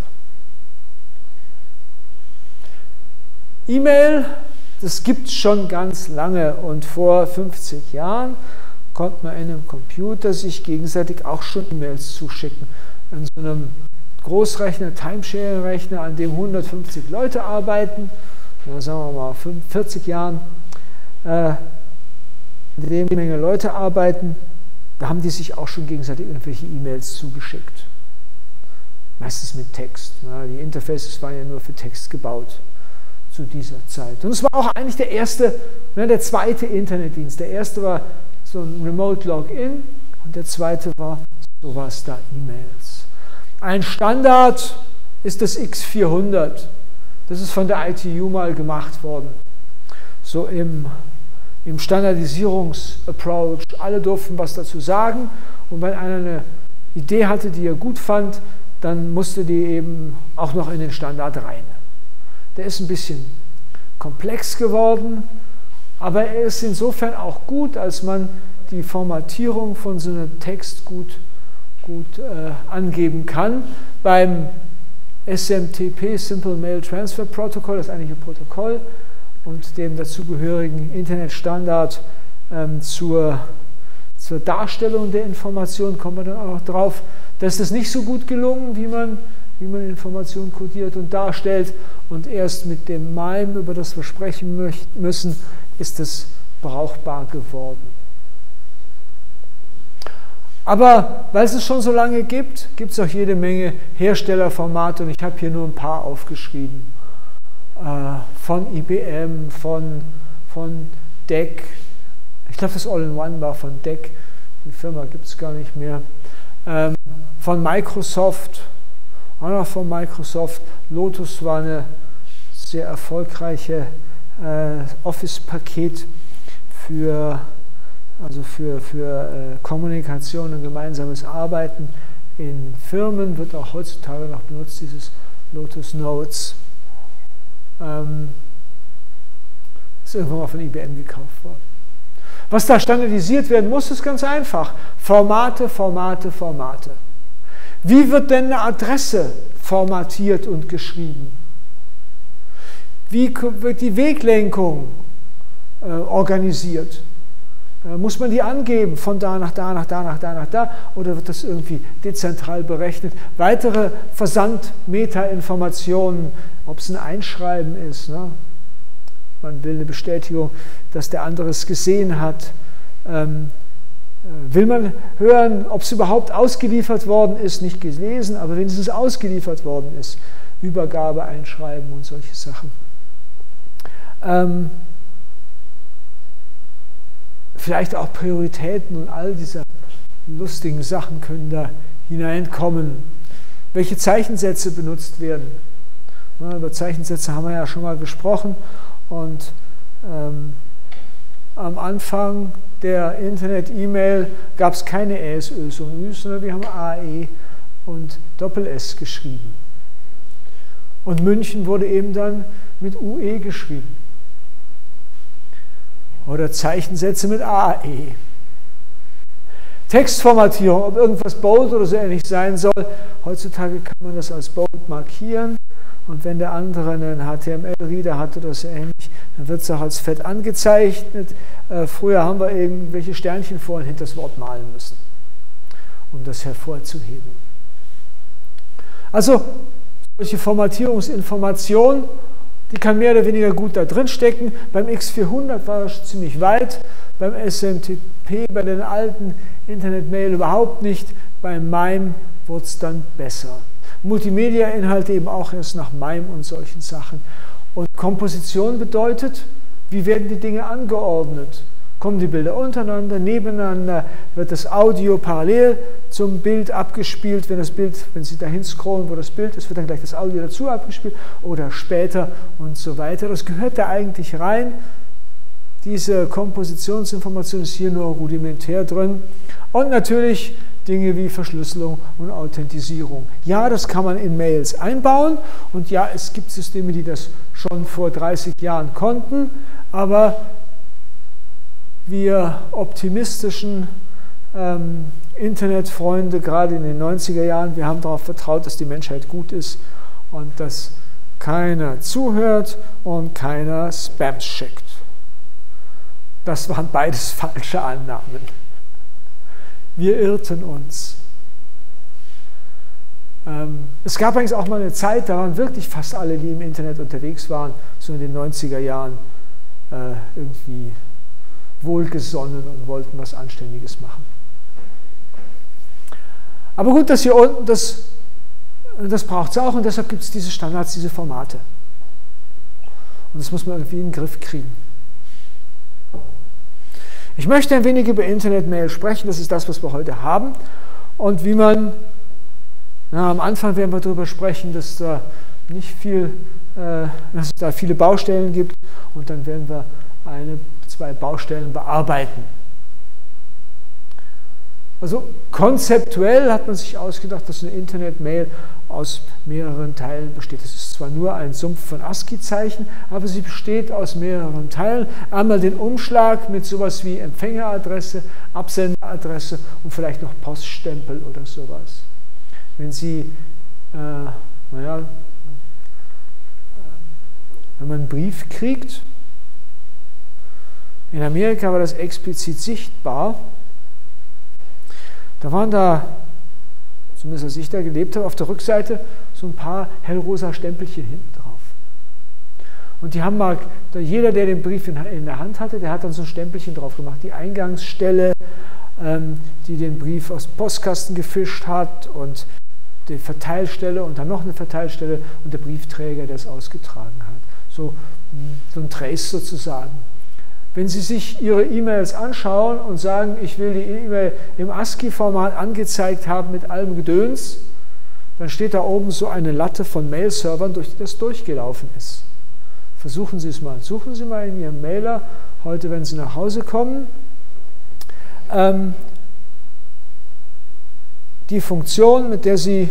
E-Mail, das gibt es schon ganz lange und vor 50 Jahren konnte man in einem Computer sich gegenseitig auch schon E-Mails zuschicken. An so einem Großrechner, Timeshare-Rechner, an dem 150 Leute arbeiten, sagen wir mal 40 Jahren, an dem eine Menge Leute arbeiten, da haben die sich auch schon gegenseitig irgendwelche E-Mails zugeschickt. Meistens mit Text. Die Interfaces waren ja nur für Text gebaut zu dieser Zeit. Und es war auch eigentlich der zweite Internetdienst. Der erste war so ein Remote Login und der zweite war sowas da, E-Mails. Ein Standard ist das X400. Das ist von der ITU mal gemacht worden. So im Standardisierungsapproach. Alle durften was dazu sagen und wenn einer eine Idee hatte, die er gut fand, dann musste die eben auch noch in den Standard rein. Der ist ein bisschen komplex geworden, aber er ist insofern auch gut, als man die Formatierung von so einem Text gut angeben kann. Beim SMTP, Simple Mail Transfer Protocol, das eigentliche Protokoll, und dem dazugehörigen Internetstandard zur Darstellung der Information, kommen wir dann auch noch drauf, dass das nicht so gut gelungen, wie man wie man Informationen kodiert und darstellt. Und erst mit dem MIME, über das wir sprechen müssen, ist es brauchbar geworden. Aber weil es schon so lange gibt, gibt es auch jede Menge Herstellerformate und ich habe hier nur ein paar aufgeschrieben. Von IBM, von DEC, ich glaube das All-in-One war von DEC, die Firma gibt es gar nicht mehr, von Microsoft, auch noch von Microsoft. Lotus war eine sehr erfolgreiche Office-Paket für Kommunikation und gemeinsames Arbeiten in Firmen, wird auch heutzutage noch benutzt, dieses Lotus Notes. Ist irgendwann mal von IBM gekauft worden. Was da standardisiert werden muss, ist ganz einfach. Formate, Formate, Formate. Wie wird denn eine Adresse formatiert und geschrieben? Wie wird die Weglenkung organisiert? Muss man die angeben, von da nach da, nach da, nach da, nach da, oder wird das irgendwie dezentral berechnet? Weitere Versand-Meta-Informationen, ob es ein Einschreiben ist, ne? Man will eine Bestätigung, dass der andere es gesehen hat. Will man hören, ob es überhaupt ausgeliefert worden ist, nicht gelesen, aber wenigstens ausgeliefert worden ist. Übergabe, Einschreiben und solche Sachen. Vielleicht auch Prioritäten und all diese lustigen Sachen können da hineinkommen. Welche Zeichensätze benutzt werden. Über Zeichensätze haben wir ja schon mal gesprochen. Und am Anfang der Internet-E-Mail gab es keine Äs, Ös und Üs, sondern wir haben AE und Doppel-S geschrieben. Und München wurde eben dann mit UE geschrieben. Oder Zeichensätze mit AE. Textformatierung, ob irgendwas bold oder so ähnlich sein soll. Heutzutage kann man das als bold markieren. Und wenn der andere einen HTML-Reader hat oder so ähnlich, dann wird es auch als fett angezeichnet. Früher haben wir irgendwelche Sternchen vor und hinter das Wort malen müssen, um das hervorzuheben. Also, solche Formatierungsinformation, die kann mehr oder weniger gut da drin stecken. Beim X400 war das ziemlich weit, beim SMTP, bei den alten Internet-Mail überhaupt nicht, beim MIME wurde es dann besser. Multimedia-Inhalte eben auch erst nach MIME und solchen Sachen. Und Komposition bedeutet, wie werden die Dinge angeordnet? Kommen die Bilder untereinander, nebeneinander? Wird das Audio parallel zum Bild abgespielt? Wenn Sie dahin scrollen, wo das Bild ist, wird dann gleich das Audio dazu abgespielt oder später und so weiter. Das gehört da eigentlich rein. Diese Kompositionsinformation ist hier nur rudimentär drin. Und natürlich Dinge wie Verschlüsselung und Authentisierung. Ja, das kann man in Mails einbauen und ja, es gibt Systeme, die das schon vor 30 Jahren konnten, aber wir optimistischen Internetfreunde, gerade in den 90er Jahren, wir haben darauf vertraut, dass die Menschheit gut ist und dass keiner zuhört und keiner Spams schickt. Das waren beides falsche Annahmen. Wir irrten uns. Es gab eigentlich auch mal eine Zeit, da waren wirklich fast alle, die im Internet unterwegs waren, so in den 90er Jahren, irgendwie wohlgesonnen und wollten was Anständiges machen. Aber gut, das hier unten, das braucht es auch und deshalb gibt es diese Standards, diese Formate. Und das muss man irgendwie in den Griff kriegen. Ich möchte ein wenig über Internet-Mail sprechen, das ist das, was wir heute haben. Und wie man, am Anfang werden wir darüber sprechen, dass da dass es da viele Baustellen gibt und dann werden wir zwei Baustellen bearbeiten. Also konzeptuell hat man sich ausgedacht, dass eine Internet-Mail aus mehreren Teilen besteht. Es ist zwar nur ein Sumpf von ASCII-Zeichen, aber sie besteht aus mehreren Teilen. Einmal den Umschlag mit sowas wie Empfängeradresse, Absenderadresse und vielleicht noch Poststempel oder sowas. Wenn Sie, wenn man einen Brief kriegt, in Amerika war das explizit sichtbar, da waren da, zumindest als ich da gelebt habe, auf der Rückseite so so ein paar hellrosa Stempelchen hinten drauf. Und die haben mal, jeder, der den Brief in der Hand hatte, der hat dann so ein Stempelchen drauf gemacht. Die Eingangsstelle, die den Brief aus dem Postkasten gefischt hat, und die Verteilstelle und dann noch eine Verteilstelle und der Briefträger, der es ausgetragen hat. So ein Trace sozusagen. Wenn Sie sich Ihre E-Mails anschauen und sagen, ich will die E-Mail im ASCII-Format angezeigt haben mit allem Gedöns, dann steht da oben so eine Latte von Mail-Servern, durch die das durchgelaufen ist. Versuchen Sie es mal. Suchen Sie mal in Ihrem Mailer, heute, wenn Sie nach Hause kommen, die Funktion, mit der Sie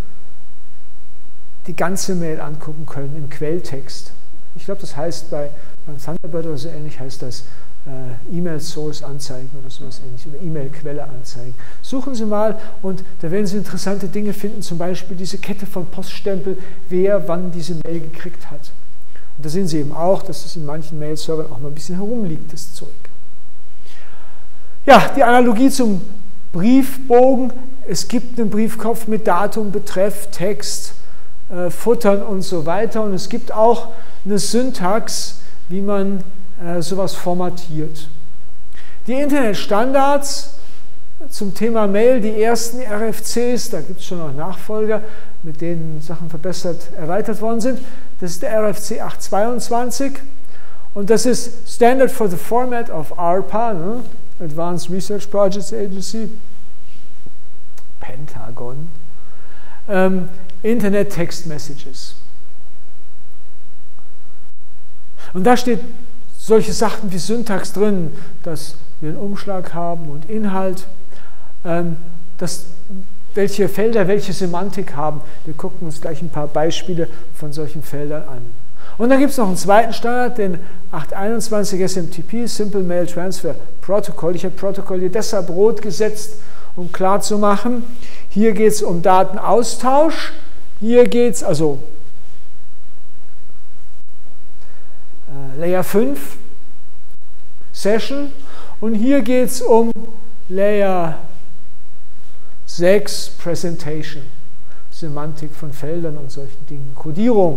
die ganze Mail angucken können im Quelltext. Ich glaube, das heißt beim Thunderbird oder so ähnlich, heißt das E-Mail-Source anzeigen oder sowas ähnliches, oder E-Mail-Quelle anzeigen. Suchen Sie mal und da werden Sie interessante Dinge finden, zum Beispiel diese Kette von Poststempel, wer wann diese Mail gekriegt hat. Und da sehen Sie eben auch, dass es in manchen Mail-Servern auch mal ein bisschen herumliegt, das Zeug. Ja, die Analogie zum Briefbogen. Es gibt einen Briefkopf mit Datum, Betreff, Text, Futtern und so weiter. Und es gibt auch eine Syntax, wie man sowas formatiert. Die Internetstandards zum Thema Mail, die ersten RFCs, da gibt es schon noch Nachfolger, mit denen Sachen verbessert, erweitert worden sind. Das ist der RFC 822 und das ist Standard for the Format of ARPA, ne? Advanced Research Projects Agency, Pentagon, Internet Text Messages. Und da steht solche Sachen wie Syntax drin, dass wir einen Umschlag haben und Inhalt, welche Felder welche Semantik haben. Wir gucken uns gleich ein paar Beispiele von solchen Feldern an. Und dann gibt es noch einen zweiten Standard, den 821 SMTP, Simple Mail Transfer Protocol. Ich habe Protokoll hier deshalb rot gesetzt, um klarzumachen, hier geht es um Datenaustausch, hier geht es, also Layer 5 Session, und hier geht es um Layer 6 Presentation, Semantik von Feldern und solchen Dingen, Codierung.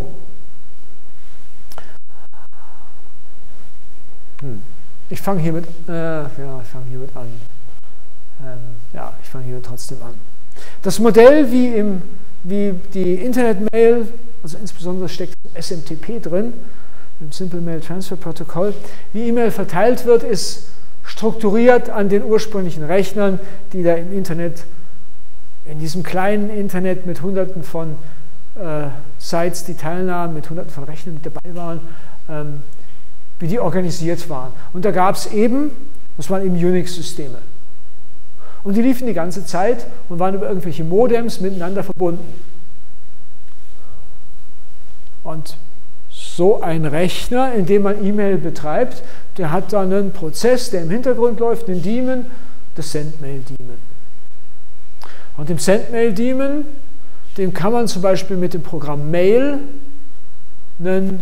Ich fange hiermit, ich fange hiermit an. Ich fange hier trotzdem an. Das Modell, wie die Internet-Mail, also insbesondere steckt SMTP drin, im Simple Mail Transfer Protocol, wie E-Mail verteilt wird, ist strukturiert an den ursprünglichen Rechnern, die da im Internet, in diesem kleinen Internet mit hunderten von Sites, die teilnahmen, mit hunderten von Rechnern, die dabei waren, wie die organisiert waren. Und da gab es eben, das waren eben Unix-Systeme. Und die liefen die ganze Zeit und waren über irgendwelche Modems miteinander verbunden. Und so ein Rechner, in dem man E-Mail betreibt, der hat dann einen Prozess, der im Hintergrund läuft, einen Daemon, das Sendmail-Daemon. Und im Sendmail-Daemon, dem kann man zum Beispiel mit dem Programm Mail eine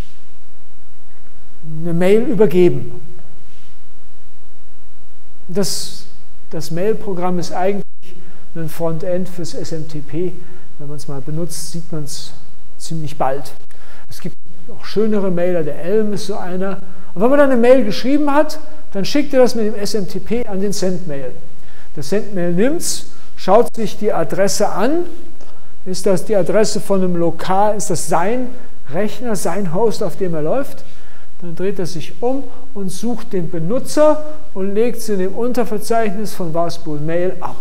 Mail übergeben. Das Mail-Programm ist eigentlich ein Frontend fürs SMTP. Wenn man es mal benutzt, sieht man es ziemlich bald. Es gibt auch schönere Mailer, der Elm ist so einer. Und wenn man dann eine Mail geschrieben hat, dann schickt er das mit dem SMTP an den Sendmail. Der Sendmail nimmt es, schaut sich die Adresse an. Ist das die Adresse von einem Lokal, ist das sein Rechner, sein Host, auf dem er läuft? Dann dreht er sich um und sucht den Benutzer und legt sie in dem Unterverzeichnis von Warspool Mail ab.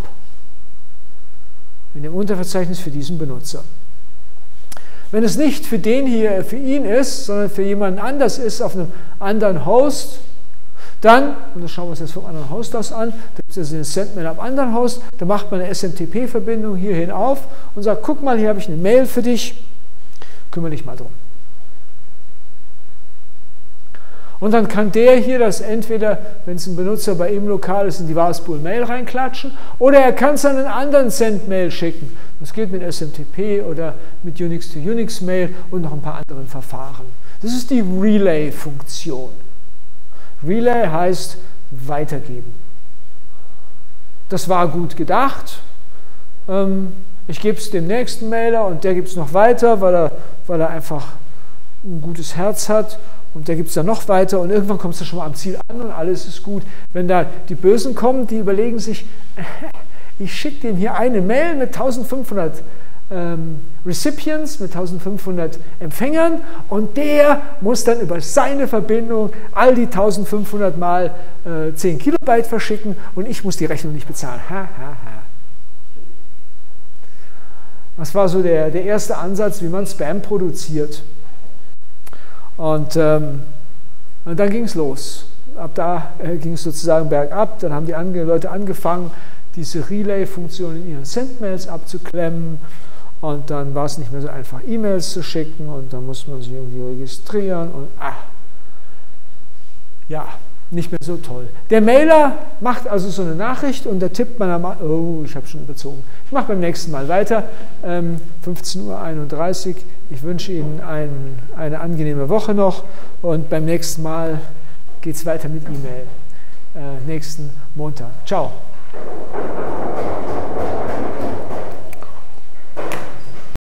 In dem Unterverzeichnis für diesen Benutzer. Wenn es nicht für den hier, für ihn ist, sondern für jemanden anders ist, auf einem anderen Host, dann, und das schauen wir uns jetzt vom anderen Host aus an, da gibt es also den Sendmail am anderen Host, da macht man eine SMTP-Verbindung hierhin auf und sagt, guck mal, hier habe ich eine Mail für dich, kümmere dich mal drum. Und dann kann der hier das entweder, wenn es ein Benutzer bei ihm lokal ist, in die Warspool Mail reinklatschen, oder er kann es an einen anderen Sendmail schicken. Das geht mit SMTP oder mit Unix-to-Unix-Mail und noch ein paar anderen Verfahren. Das ist die Relay-Funktion. Relay heißt weitergeben. Das war gut gedacht, Ich gebe es dem nächsten Mailer und der gibt es noch weiter, weil er einfach ein gutes Herz hat. Und der gibt es dann noch weiter und irgendwann kommst du schon mal am Ziel an und alles ist gut. Wenn da die Bösen kommen, die überlegen sich, ich schicke denen hier eine Mail mit 1500 Recipients, mit 1500 Empfängern und der muss dann über seine Verbindung all die 1500 mal 10 Kilobyte verschicken und ich muss die Rechnung nicht bezahlen. Ha, ha, ha. Das war so der erste Ansatz, wie man Spam produziert. Und dann ging es los. Ab da ging es sozusagen bergab. Dann haben die Leute angefangen, diese Relay-Funktion in ihren Sendmails abzuklemmen. Und dann war es nicht mehr so einfach, E-Mails zu schicken. Und dann muss man sich irgendwie registrieren. Und ja, nicht mehr so toll. Der Mailer macht also so eine Nachricht und da tippt man einmal, oh, ich habe schon überzogen. Ich mache beim nächsten Mal weiter. 15:31 Uhr. Ich wünsche Ihnen eine angenehme Woche noch und beim nächsten Mal geht es weiter mit E-Mail. Nächsten Montag. Ciao.